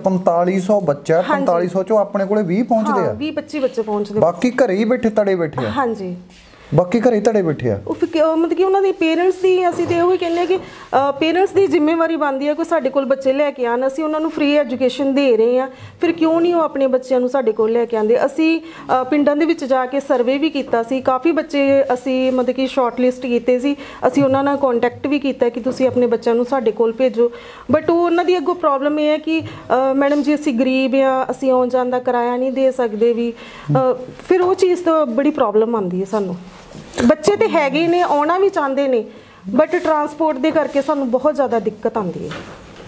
4500 ਬੱਚਾ, 4500 ਚੋਂ ਆਪਣੇ ਕੋਲੇ 20 ਪਹੁੰਚਦੇ ਆ, 20-25 ਬੱਚੇ ਪਹੁੰਚਦੇ, ਬਾਕੀ ਘਰੇ ਹੀ ਬੈਠੇ ਤੜੇ ਬੈਠੇ ਆ। ਹਾਂਜੀ, ਬਾਕੀ ਘਰੇ ਧੜੇ ਬੈਠੇ ਆ। ਉਹ ਮਤਲਬ ਕਿ ਉਹਨਾਂ ਦੇ ਪੇਰੈਂਟਸ ਦੀ, ਅਸੀਂ ਤੇ ਉਹੀ ਕਹਿੰਦੇ ਕਿ ਪੇਰੈਂਟਸ ਦੀ ਜ਼ਿੰਮੇਵਾਰੀ ਬਣਦੀ ਹੈ ਕਿ ਸਾਡੇ ਕੋਲ ਬੱਚੇ ਲੈ ਕੇ ਆਉਣ, ਅਸੀਂ ਉਹਨਾਂ ਨੂੰ ਫ੍ਰੀ ਐਜੂਕੇਸ਼ਨ ਦੇ ਰਹੇ ਹਾਂ, ਫਿਰ ਕਿਉਂ ਨਹੀਂ ਉਹ ਆਪਣੇ ਬੱਚਿਆਂ ਨੂੰ ਸਾਡੇ ਕੋਲ ਲੈ ਕੇ ਆਉਂਦੇ। ਅਸੀਂ ਪਿੰਡਾਂ ਦੇ ਵਿੱਚ ਜਾ ਕੇ ਸਰਵੇ ਵੀ ਕੀਤਾ ਸੀ, ਕਾਫੀ ਬੱਚੇ ਅਸੀਂ ਮਤਲਬ ਕਿ ਸ਼ਾਰਟ ਲਿਸਟ ਕੀਤੇ ਸੀ, ਅਸੀਂ ਉਹਨਾਂ ਨਾਲ ਕੰਟੈਕਟ ਵੀ ਕੀਤਾ ਕਿ ਤੁਸੀਂ ਆਪਣੇ ਬੱਚਿਆਂ ਨੂੰ ਸਾਡੇ ਕੋਲ ਭੇਜੋ। ਬਟ ਉਹ ਉਹਨਾਂ ਦੀ ਅੱਗੋਂ ਪ੍ਰੋਬਲਮ ਇਹ ਹੈ ਕਿ ਮੈਡਮ ਜੀ ਅਸੀਂ ਗਰੀਬ ਹਾਂ, ਅਸੀਂ ਆਉਣ ਜਾਣ ਦਾ ਕਿਰਾਇਆ ਨਹੀਂ ਦੇ ਸਕਦੇ ਵੀ, ਫਿਰ ਉਹ ਚੀਜ਼ ਤੋਂ ਬੜੀ ਪ੍ਰੋਬਲਮ ਆਉਂਦੀ ਹੈ ਸਾਨੂੰ। ਬੱਚੇ ਤੇ ਹੈਗੇ ਨੇ, ਆਉਣਾ ਵੀ ਚਾਹੁੰਦੇ ਨੇ, ਬਟ ਟਰਾਂਸਪੋਰਟ ਦੇ ਕਰਕੇ ਸਾਨੂੰ ਬਹੁਤ ਜ਼ਿਆਦਾ ਦਿੱਕਤ ਆਉਂਦੀ ਹੈ।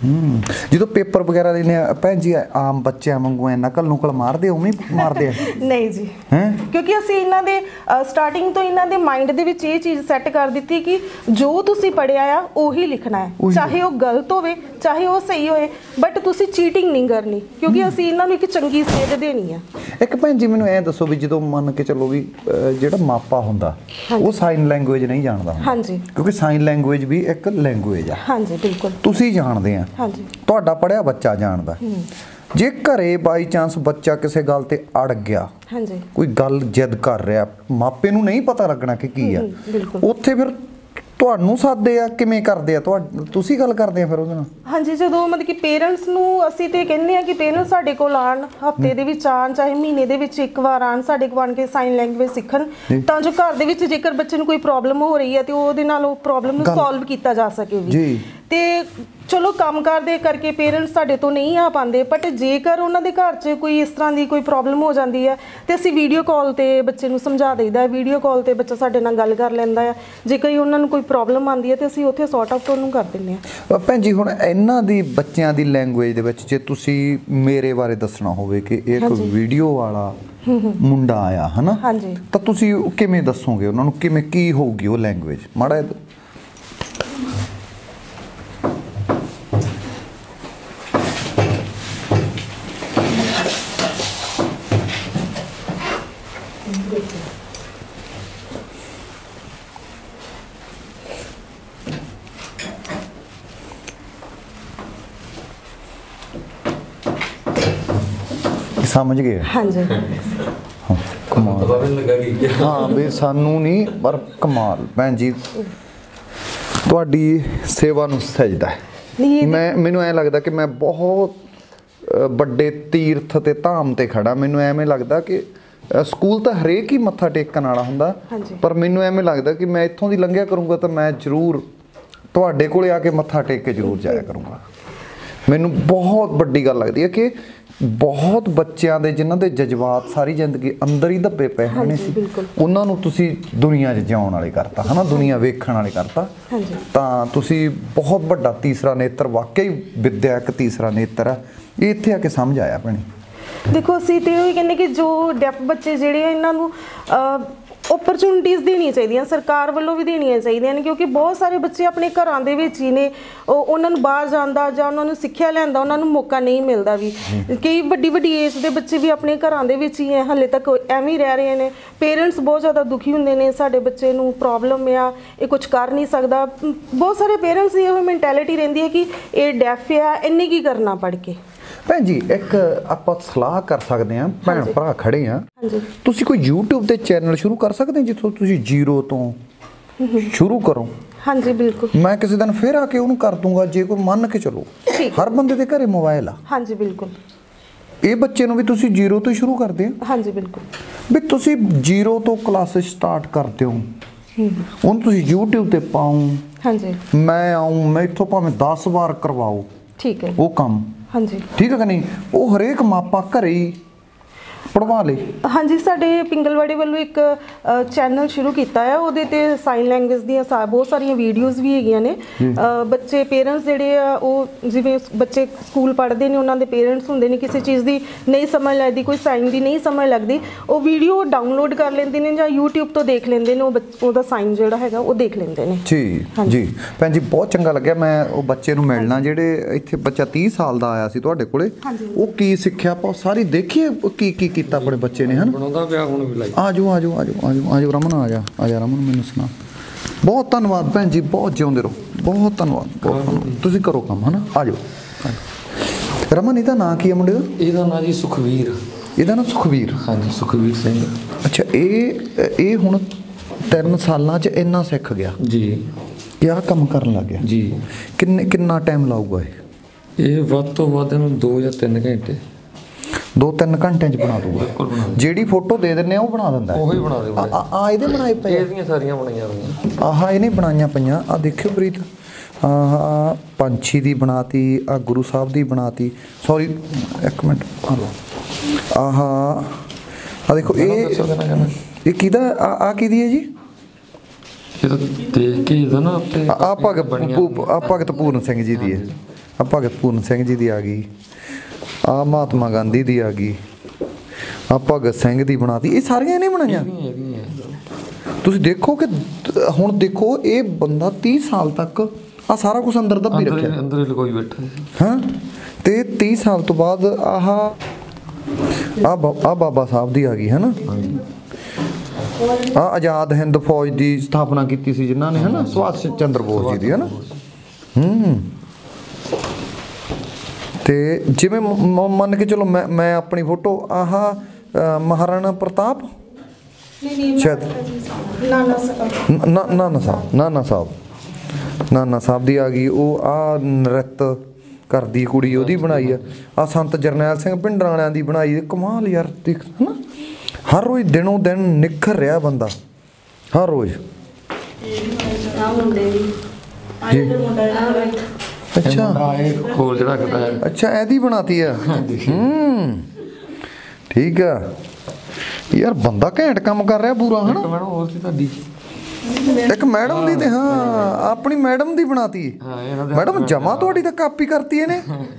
ਜਦੋਂ ਪੇਪਰ ਵਗੈਰਾ ਦੇਨੇ ਭੈਣ ਜੀ ਆਮ ਬੱਚਿਆਂ ਵਾਂਗੂ ਨਕਲ ਨੁਕਲ ਮਾਰਦੇ ਉਵੇਂ ਮਾਰਦੇ ਆ? ਨਹੀਂ ਜੀ, ਕਿਉਂਕਿ ਅਸੀਂ ਇਹਨਾਂ ਦੇ ਸਟਾਰਟਿੰਗ ਤੋਂ ਇਹਨਾਂ ਦੇ ਮਾਈਂਡ ਦੇ ਵਿੱਚ ਇਹ ਚੀਜ਼ ਸੈੱਟ ਕਰ ਦਿੱਤੀ ਕਿ ਜੋ ਤੁਸੀਂ ਪੜ੍ਹਿਆ ਆ ਉਹੀ ਲਿਖਣਾ ਹੈ, ਚਾਹੇ ਉਹ ਗਲਤ ਹੋਵੇ ਚਾਹੇ ਉਹ ਸਹੀ ਹੋਏ, ਬਟ ਤੁਸੀਂ ਚੀਟਿੰਗ ਨਹੀਂ ਕਰਨੀ, ਕਿਉਂਕਿ ਅਸੀਂ ਇਹਨਾਂ ਨੂੰ ਇੱਕ ਚੰਗੀ ਸੇਧ ਦੇਣੀ ਆ। ਇੱਕ ਭੈਣ ਜੀ ਮੈਨੂੰ ਐ ਦੱਸੋ ਵੀ ਜਦੋਂ ਮੰਨ ਕੇ ਚੱਲੋ ਵੀ ਜਿਹੜਾ ਮਾਪਾ ਹੁੰਦਾ ਉਹ ਸਾਈਨ ਲੈਂਗੁਏਜ ਨਹੀਂ ਜਾਣਦਾ ਹੁੰਦਾ, ਹਾਂਜੀ, ਕਿਉਂਕਿ ਸਾਈਨ ਲੈਂਗੁਏਜ ਵੀ ਇੱਕ ਲੈਂਗੁਏਜ ਆ, ਹਾਂਜੀ ਬਿਲਕੁਲ, ਤੁਸੀਂ ਜਾਣਦੇ ਆ, ਹਾਂਜੀ, ਤੁਹਾਡਾ ਪੜਿਆ ਬੱਚਾ ਜਾਣਦਾ। ਜੇ ਘਰੇ ਬਾਈ ਚਾਂਸ ਬੱਚਾ ਕਿਸੇ ਗੱਲ ਤੇ ਅੜ ਗਿਆ, ਹਾਂਜੀ, ਕੋਈ ਗੱਲ ਜਿੱਦ ਕਰ ਰਿਹਾ, ਮਾਪੇ ਨੂੰ ਨਹੀਂ ਪਤਾ ਲੱਗਣਾ ਕਿ ਕੀ ਆ, ਉੱਥੇ ਫਿਰ ਤੁਹਾਨੂੰ ਸਾਦੇ ਆ ਕਿਵੇਂ ਕਰਦੇ ਆ, ਤੁਸੀਂ ਗੱਲ ਕਰਦੇ ਆ ਫਿਰ ਉਹਦੇ ਨਾਲ? ਹਾਂਜੀ, ਜਦੋਂ ਮਤਲਬ ਕਿ ਪੇਰੈਂਟਸ ਨੂੰ ਅਸੀਂ ਤੇ ਕਹਿੰਦੇ ਆ ਕਿ ਪੇਰੈਂਟਸ ਸਾਡੇ ਕੋਲ ਆਣ, ਹਫਤੇ ਦੇ ਵਿੱਚ ਆਣ, ਚਾਹੇ ਮਹੀਨੇ ਦੇ ਵਿੱਚ ਇੱਕ ਵਾਰ ਆਣ, ਸਾਡੇ ਕੋਲ ਆਣ ਕੇ ਸਾਈਨ ਲੈਂਗੁਏਜ ਸਿੱਖਣ, ਤਾਂ ਜੋ ਘਰ ਦੇ ਵਿੱਚ ਜੇਕਰ ਬੱਚੇ ਨੂੰ ਕੋਈ ਪ੍ਰੋਬਲਮ ਹੋ ਰਹੀ ਹੈ ਤੇ ਉਹਦੇ ਨਾਲ ਉਹ ਪ੍ਰੋਬਲਮ ਨੂੰ ਸੋਲਵ ਕੀਤਾ ਜਾ ਸਕੇ ਵੀ। ਤੇ ਚਲੋ ਕੰਮਕਾਰ ਦੇ ਕਰਕੇ ਪੇਰੈਂਟਸ ਸਾਡੇ ਤੋਂ ਨਹੀਂ ਆ ਪਾਉਂਦੇ, ਬਟ ਜੇਕਰ ਉਹਨਾਂ ਦੇ ਘਰ 'ਚ ਕੋਈ ਇਸ ਤਰ੍ਹਾਂ ਦੀ ਕੋਈ ਪ੍ਰੋਬਲਮ ਹੋ ਜਾਂਦੀ ਹੈ ਤੇ ਅਸੀਂ ਵੀਡੀਓ ਕਾਲ ਤੇ ਬੱਚੇ ਨੂੰ ਸਮਝਾ ਦਈਦਾ, ਵੀਡੀਓ ਕਾਲ ਤੇ ਬੱਚਾ ਸਾਡੇ ਨਾਲ ਗੱਲ ਕਰ ਲੈਂਦਾ ਆ, ਜੇਕਰ ਉਹਨਾਂ ਨੂੰ ਕੋਈ ਪ੍ਰੋਬਲਮ ਆਉਂਦੀ ਹੈ ਤੇ ਅਸੀਂ ਉੱਥੇ ਸੌਟ ਆਊਟ ਉਹਨੂੰ ਕਰ ਦਿੰਦੇ ਹਾਂ। ਭੈਣ ਜੀ ਹੁਣ ਇਹਨਾਂ ਦੀ ਬੱਚਿਆਂ ਦੀ ਲੈਂਗੁਏਜ ਦੇ ਵਿੱਚ ਜੇ ਤੁਸੀਂ ਮੇਰੇ ਬਾਰੇ ਦੱਸਣਾ ਹੋਵੇ ਕਿ ਇਹ ਕੋਈ ਵੀਡੀਓ ਵਾਲਾ ਮੁੰਡਾ ਆਇਆ ਹਨਾ, ਤਾਂ ਤੁਸੀਂ ਕਿਵੇਂ ਦੱਸੋਗੇ ਉਹਨਾਂ ਨੂੰ, ਕਿਵੇਂ ਕੀ ਹੋਊਗੀ ਉਹ ਲੈਂਗੁਏਜ? ਮਾੜਾ समझ गए? हाँ जी, कमाल, हाँ भी सानू नहीं पर कमाल भैन जी तुहाडी सेवा नूं सजदा है। मैनू ऐ लगदा कि मैं बहुत बड़े तीर्थ ते धाम ते खड़ा, मैनू एवें लगदा कि स्कूल तो हरेक ही मत्था टेकण वाला हुंदा, पर मैनू एवें लगदा कि मैं इत्थों दी लंघिया करूँगा तो मैं जरूर तुहाडे कोले आके मत्था टेक के जरूर जाया करूँगा। मैनू बहुत वड्डी गल लगदी है कि बहुत बच्चों के जिन्हों के जज्बात सारी जिंदगी अंदर ही दबे पे होने सी, उन्होंने तुसी दुनिया जिउण वाले करता है ना, दुनिया वेखण वाले करता, तां तुसी बहुत बड़ा तीसरा नेत्र, वाकई विद्या एक तीसरा नेत्र है, ये इत्थे आके समझ आया भैणी। देखो असीं ते ओही कहंदे कि जो डेफ बच्चे जिहड़े इन्हां नूं ਓਪਰਚੁਨਿਟੀਜ਼ ਦੇਣੀਆਂ ਚਾਹੀਦੀਆਂ, ਸਰਕਾਰ ਵੱਲੋਂ ਵੀ ਦੇਣੀਆਂ ਚਾਹੀਦੀਆਂ ਨੇ, ਕਿਉਂਕਿ ਬਹੁਤ ਸਾਰੇ ਬੱਚੇ ਆਪਣੇ ਘਰਾਂ ਦੇ ਵਿੱਚ ਹੀ ਨੇ, ਉਹਨਾਂ ਨੂੰ ਬਾਹਰ ਜਾਣ ਦਾ ਜਾਂ ਉਹਨਾਂ ਨੂੰ ਸਿੱਖਿਆ ਲੈਣ ਦਾ ਉਹਨਾਂ ਨੂੰ ਮੌਕਾ ਨਹੀਂ ਮਿਲਦਾ ਵੀ। ਕਈ ਵੱਡੀ ਏਜ ਦੇ ਬੱਚੇ ਵੀ ਆਪਣੇ ਘਰਾਂ ਦੇ ਵਿੱਚ ਹੀ ਹੈ, ਹਾਲੇ ਤੱਕ ਐਵੇਂ ਹੀ ਰਹਿ ਰਹੇ ਨੇ, ਪੇਰੈਂਟਸ ਬਹੁਤ ਜ਼ਿਆਦਾ ਦੁਖੀ ਹੁੰਦੇ ਨੇ, ਸਾਡੇ ਬੱਚੇ ਨੂੰ ਪ੍ਰੋਬਲਮ ਆ, ਇਹ ਕੁਝ ਕਰ ਨਹੀਂ ਸਕਦਾ। ਬਹੁਤ ਸਾਰੇ ਪੇਰੈਂਟਸ ਦੀ ਇਹ ਮੈਂਟੈਲਿਟੀ ਰਹਿੰਦੀ ਹੈ ਕਿ ਇਹ ਡੈਫ ਆ, ਇੰਨੇ ਕੀ ਕਰਨਾ ਪੜ੍ਹ ਕੇ। ਭੈਣ ਜੀ ਇੱਕ ਆਪਾਂ ਸਲਾਹ ਕਰ ਸਕਦੇ ਹਾਂ, ਭੈਣ ਭਰਾ ਖੜੇ ਆ, ਤੁਸੀਂ ਕੋਈ YouTube ਤੇ ਚੈਨਲ ਸ਼ੁਰੂ ਕਰ ਸਕਦੇ ਹੋ ਜਿੱਥੋਂ ਤੁਸੀਂ ਜ਼ੀਰੋ ਤੋਂ ਸ਼ੁਰੂ ਕਰੋ? ਹਾਂਜੀ ਬਿਲਕੁਲ, ਮੈਂ ਕਿਸੇ ਦਿਨ ਫਿਰ ਆ ਕੇ ਉਹਨੂੰ ਕਰ ਦੂੰਗਾ, ਜੇ ਕੋਈ ਮੰਨ ਕੇ ਚਲੋ ਹਰ ਬੰਦੇ ਦੇ ਘਰੇ ਮੋਬਾਈਲ ਆ। ਹਾਂਜੀ ਬਿਲਕੁਲ, ਇਹ ਬੱਚੇ ਨੂੰ ਵੀ ਤੁਸੀਂ ਜ਼ੀਰੋ ਤੋਂ ਸ਼ੁਰੂ ਕਰਦੇ ਹੋ? ਹਾਂਜੀ ਬਿਲਕੁਲ, ਵੀ ਤੁਸੀਂ ਜ਼ੀਰੋ ਤੋਂ ਕਲਾਸਿਸ ਸਟਾਰਟ ਕਰਦੇ ਹੋ, ਉਹਨੂੰ ਤੁਸੀਂ YouTube ਤੇ ਪਾਓ, ਹਾਂਜੀ ਮੈਂ ਆऊँ, ਮੈਂ ਇੱਥੋਂ ਭਾਵੇਂ 10 ਵਾਰ ਕਰਵਾਓ, ਠੀਕ ਹੈ, ਉਹ ਕੰਮ, ਹਾਂਜੀ ਠੀਕ ਹੈ ਕਿ ਨਹੀਂ? ਉਹ ਹਰੇਕ ਮਾਪਾ ਘਰੇ ਹੀ ਪੜਵਾ ਲਏ? ਹਾਂਜੀ, ਸਾਡੇ ਪਿੰਗਲਵਾੜੇ ਵੱਲੋਂ ਇੱਕ ਚੈਨਲ ਸ਼ੁਰੂ ਕੀਤਾ ਹੈ, ਉਹਦੇ ਤੇ ਸਾਈਨ ਲੈਂਗੁਏਜ ਦੀਆਂ ਬਹੁਤ ਸਾਰੀਆਂ ਵੀਡੀਓਜ਼ ਵੀ ਹੈਗੀਆਂ ਨੇ। ਬੱਚੇ ਪੇਰੈਂਟਸ ਜਿਹੜੇ ਆ ਉਹ ਜਿਵੇਂ ਬੱਚੇ ਸਕੂਲ ਪੜ੍ਹਦੇ ਨੇ, ਉਹਨਾਂ ਦੇ ਪੇਰੈਂਟਸ ਹੁੰਦੇ ਨੇ, ਕਿਸੇ ਚੀਜ਼ ਦੀ ਨਹੀਂ ਸਮਝ ਲੱਗਦੀ, ਕੋਈ ਸਾਈਨ ਦੀ ਨਹੀਂ ਸਮਝ ਲੱਗਦੀ, ਉਹ ਵੀਡੀਓ ਡਾਊਨਲੋਡ ਕਰ ਲੈਂਦੇ ਨੇ ਜਾਂ YouTube ਤੋਂ ਦੇਖ ਲੈਂਦੇ ਨੇ, ਉਹਦਾ ਸਾਈਨ ਜਿਹੜਾ ਹੈਗਾ ਉਹ ਦੇਖ ਲੈਂਦੇ ਨੇ। ਜੀ ਜੀ ਭੈਣ ਜੀ, ਬਹੁਤ ਚੰਗਾ ਲੱਗਿਆ। ਮੈਂ ਉਹ ਬੱਚੇ ਨੂੰ ਮਿਲਣਾ ਜਿਹੜੇ ਇੱਥੇ ਬੱਚਾ 30 ਸਾਲ ਦਾ ਆਇਆ ਸੀ ਤੁਹਾਡੇ ਕੋਲੇ, ਉਹ ਕੀ ਸਿੱਖਿਆ ਆਪਾਂ ਸਾਰੀ ਦੇਖੀਏ, ਕੀ ਕੀ ਕੀਤਾ ਆਪਣੇ ਬੱਚੇ ਨੇ, ਹਨ ਬਣਾਉਂਦਾ ਪਿਆ ਹੁਣ ਵੀ ਲਾਈ। ਆਜੋ ਆਜੋ ਆਜੋ ਆਜੋ ਆਜੋ ਰਮਨ, ਆ ਜਾ ਰਮਨ, ਮੈਨੂੰ ਸੁਣਾ। ਬਹੁਤ ਧੰਨਵਾਦ ਭੈਣ ਜੀ, ਬਹੁਤ ਜਿਉਂਦੇ ਰਹੋ, ਬਹੁਤ ਧੰਨਵਾਦ, ਬਹੁਤ ਧੰਨਵਾਦ। ਤੁਸੀਂ ਕਰੋ ਕੰਮ, ਹਨਾ, ਆਜੋ। ਰਮਨ, ਇਹਦਾ ਨਾਂ ਕੀ ਹੈ ਮੁੰਡੇ ਦਾ? ਇਹਦਾ ਨਾਂ ਜੀ ਸੁਖਵੀਰ। ਇਹਦਾ ਨਾਂ ਸੁਖਵੀਰ? ਹਾਂਜੀ, ਸੁਖਵੀਰ ਸਿੰਘ। ਅੱਛਾ, ਇਹ ਹੁਣ 3 ਸਾਲਾਂ 'ਚ ਇੰਨਾ ਸਿੱਖ ਗਿਆ ਜੀ, ਕਿਆ ਕੰਮ ਕਰਨ ਲੱਗ ਗਿਆ ਜੀ? ਕਿੰਨਾ ਟਾਈਮ ਲਾਊਗਾ ਇਹ ਵੱਧ ਤੋਂ ਵੱਧ ਇਹਨੂੰ 2 ਜਾਂ 3 ਘੰਟੇ, 2-3 ਘੰਟਿਆਂ 'ਚ ਬਣਾ ਦੂਗਾ। ਜਿਹੜੀ ਫੋਟੋ ਦੇ ਦਿੰਦੇ ਆ ਉਹ ਬਣਾ ਦਿੰਦਾ? ਉਹੀ ਬਣਾ ਦੇਗਾ। ਆ ਇਹਦੇ ਬਣਾਏ ਪਏ? ਇਹਦੀਆਂ ਸਾਰੀਆਂ ਬਣਾਈਆਂ ਹੋਈਆਂ। ਆਹ ਇਹਨੇ ਬਣਾਈਆਂ ਪਈਆਂ। ਆ ਦੇਖਿਓ ਪ੍ਰੀਤ, ਆਹ ਪੰਛੀ ਦੀ ਬਣਾਤੀ, ਆ ਗੁਰੂ ਸਾਹਿਬ ਦੀ ਬਣਾਤੀ, ਸੌਰੀ ਇੱਕ ਮਿੰਟ, ਆ ਲਓ। ਆਹ ਦੇਖੋ, ਇਹ ਕਿਹਦਾ, ਆ ਕਿਹਦੀ ਹੈ ਜੀ? ਇਹ ਤਾਂ ਦੇਖ ਕੇ ਇਹਦਾ ਨਾ ਆ ਭਗਤ ਪੂਰਨ ਸਿੰਘ ਜੀ ਦੀ ਹੈ। ਆ ਭਗਤ ਪੂਰਨ ਸਿੰਘ ਜੀ ਦੀ ਆ ਗਈ। ਆ ਮਹਾਤਮਾ ਗਾਂਧੀ ਦੀ ਆ ਗਈ। ਆ ਭਗਤ ਸਿੰਘ ਦੀ ਬਣਾਤੀ। ਇਹ ਸਾਰੀਆਂ ਇਹਨੇ ਬਣਾਈਆਂ। ਤੁਸੀਂ ਦੇਖੋ ਕਿ ਹੁਣ ਦੇਖੋ, ਇਹ ਬੰਦਾ 30 ਸਾਲ ਤੱਕ ਆ ਸਾਰਾ ਕੁਝ ਅੰਦਰ ਦੱਬੀ ਰੱਖਿਆ, ਅੰਦਰ ਹੀ ਲਗੋਈ ਬੈਠਾ ਹਾਂ। ਤੇ 30 ਸਾਲ ਤੋਂ ਬਾਅਦ ਆ ਬਾਬਾ ਸਾਹਿਬ ਦੀ ਆ ਗਈ, ਹੈ ਨਾ। ਆ ਆਜ਼ਾਦ ਹਿੰਦ ਫੌਜ ਦੀ ਸਥਾਪਨਾ ਕੀਤੀ ਸੀ ਜਿਨ੍ਹਾਂ ਨੇ, ਹੈ ਨਾ, ਸੁਭਾਸ਼ ਚੰਦਰ ਬੋਸ ਜੀ ਦੀ, ਹੈ ਨਾ। ਤੇ ਜਿਵੇਂ ਮੰਨ ਕੇ ਚਲੋ, ਮੈਂ ਆਪਣੀ ਫੋਟੋ ਆਹ ਮਹਾਰਾਣਾ ਪ੍ਰਤਾਪ, ਸ਼ਾਇਦ ਨਾਨਾ ਸਾਹਿਬ ਦੀ ਆ ਗਈ। ਉਹ ਆ ਨ੍ਰਿਤ ਕਰਦੀ ਕੁੜੀ, ਉਹਦੀ ਬਣਾਈ ਆ ਸੰਤ ਜਰਨੈਲ ਸਿੰਘ ਭਿੰਡਰਾਂ ਵਾਲਿਆਂ ਦੀ ਬਣਾਈ। ਕਮਾਲ ਯਾਰ, ਦੇਖ, ਹੈ ਨਾ। ਹਰ ਰੋਜ਼ ਦਿਨੋਂ ਦਿਨ ਨਿਖਰ ਰਿਹਾ ਬੰਦਾ, ਹਰ ਰੋਜ਼। ਅੱਛਾ, ਹੋਰ ਜਿਹੜਾ ਕਰਦਾ ਹੈ। ਅੱਛਾ, ਇਹਦੀ ਬਣਾਤੀ ਆ। ਠੀਕ ਆ ਯਾਰ, ਬੰਦਾ ਘੈਂਟ ਕੰਮ ਕਰ ਰਿਹਾ ਪੂਰਾ, ਹਨਾ। ਮੈਡਮ ਹੋਰ ਸੀ ਤੁਹਾਡੀ? ਇੱਕ ਮੈਡਮ ਦੀ, ਤੇ ਹਾਂ ਆਪਣੀ ਮੈਡਮ ਦੀ ਬਣਾਤੀ। ਮੈਡਮ ਜਮਾ ਤੁਹਾਡੀ ਤਾਂ ਕਾਪੀ ਕਰਤੀ ਇਹਨੇ।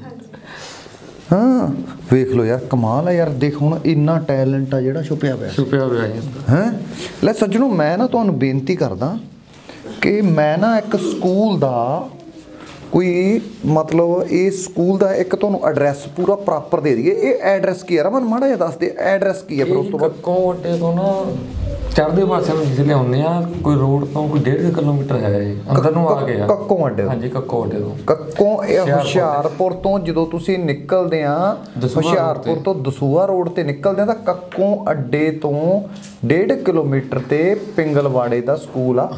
ਹਾਂ, ਵੇਖ ਲਓ ਯਾਰ, ਕਮਾਲ ਆ ਯਾਰ। ਦੇਖ ਹੁਣ ਇੰਨਾ ਟੈਲੈਂਟ ਆ ਜਿਹੜਾ ਛੁਪਿਆ ਪਿਆ ਹੈ। ਲੈ ਸੱਜਣੋ, ਮੈਂ ਨਾ ਤੁਹਾਨੂੰ ਬੇਨਤੀ ਕਰਦਾ ਕਿ ਮੈਂ ਨਾ ਇੱਕ ਸਕੂਲ ਦਾ ਕੋਈ ਮਤਲਬ, ਇਹ ਸਕੂਲ ਦਾ ਇੱਕ ਤੁਹਾਨੂੰ ਐਡਰੈਸ ਪੂਰਾ ਪ੍ਰੋਪਰ ਦੇ ਦਈਏ। ਇਹ ਐਡਰੈਸ ਕੀ ਹੈ ਰਮਨ, ਮਾੜਾ ਜਿਹਾ ਦੱਸ ਦੇ, ਐਡਰੈਸ ਕੀ ਹੈ? ਫਿਰ ਉਸ ਤੋਂ ਬਾਅਦ ਕੱਕੋਂ ਅੱਡੇ ਤੋਂ ਨਾ ਚੜ੍ਹਦੇ ਪਾਸੇ ਨੂੰ ਜਿਸ ਲਿਆਉਂਦੇ ਆ, ਕੋਈ ਰੋਡ ਤੋਂ ਕੋਈ 1.5 ਕਿਲੋਮੀਟਰ ਹੈ ਇਹ ਅੰਦਰ ਨੂੰ ਆ ਗਿਆ। ਕੱਕੋਂ ਅੱਡੇ? ਹਾਂਜੀ, ਕੱਕੋਂ ਅੱਡੇ ਤੋਂ। ਕੱਕੋਂ, ਇਹ ਹੁਸ਼ਿਆਰਪੁਰ ਤੋਂ ਜਦੋਂ ਤੁਸੀਂ ਨਿਕਲਦੇ ਆ, ਹੁਸ਼ਿਆਰਪੁਰ ਤੋਂ ਦਸੂਹਾ ਰੋਡ ਤੇ ਨਿਕਲਦੇ ਆ, ਤਾਂ ਕੱਕੋਂ ਅੱਡੇ ਤੋਂ 1.5 ਕਿਲੋਮੀਟਰ ਤੇ ਪਿੰਗਲਵਾੜੇ ਦਾ ਸਕੂਲ ਆ,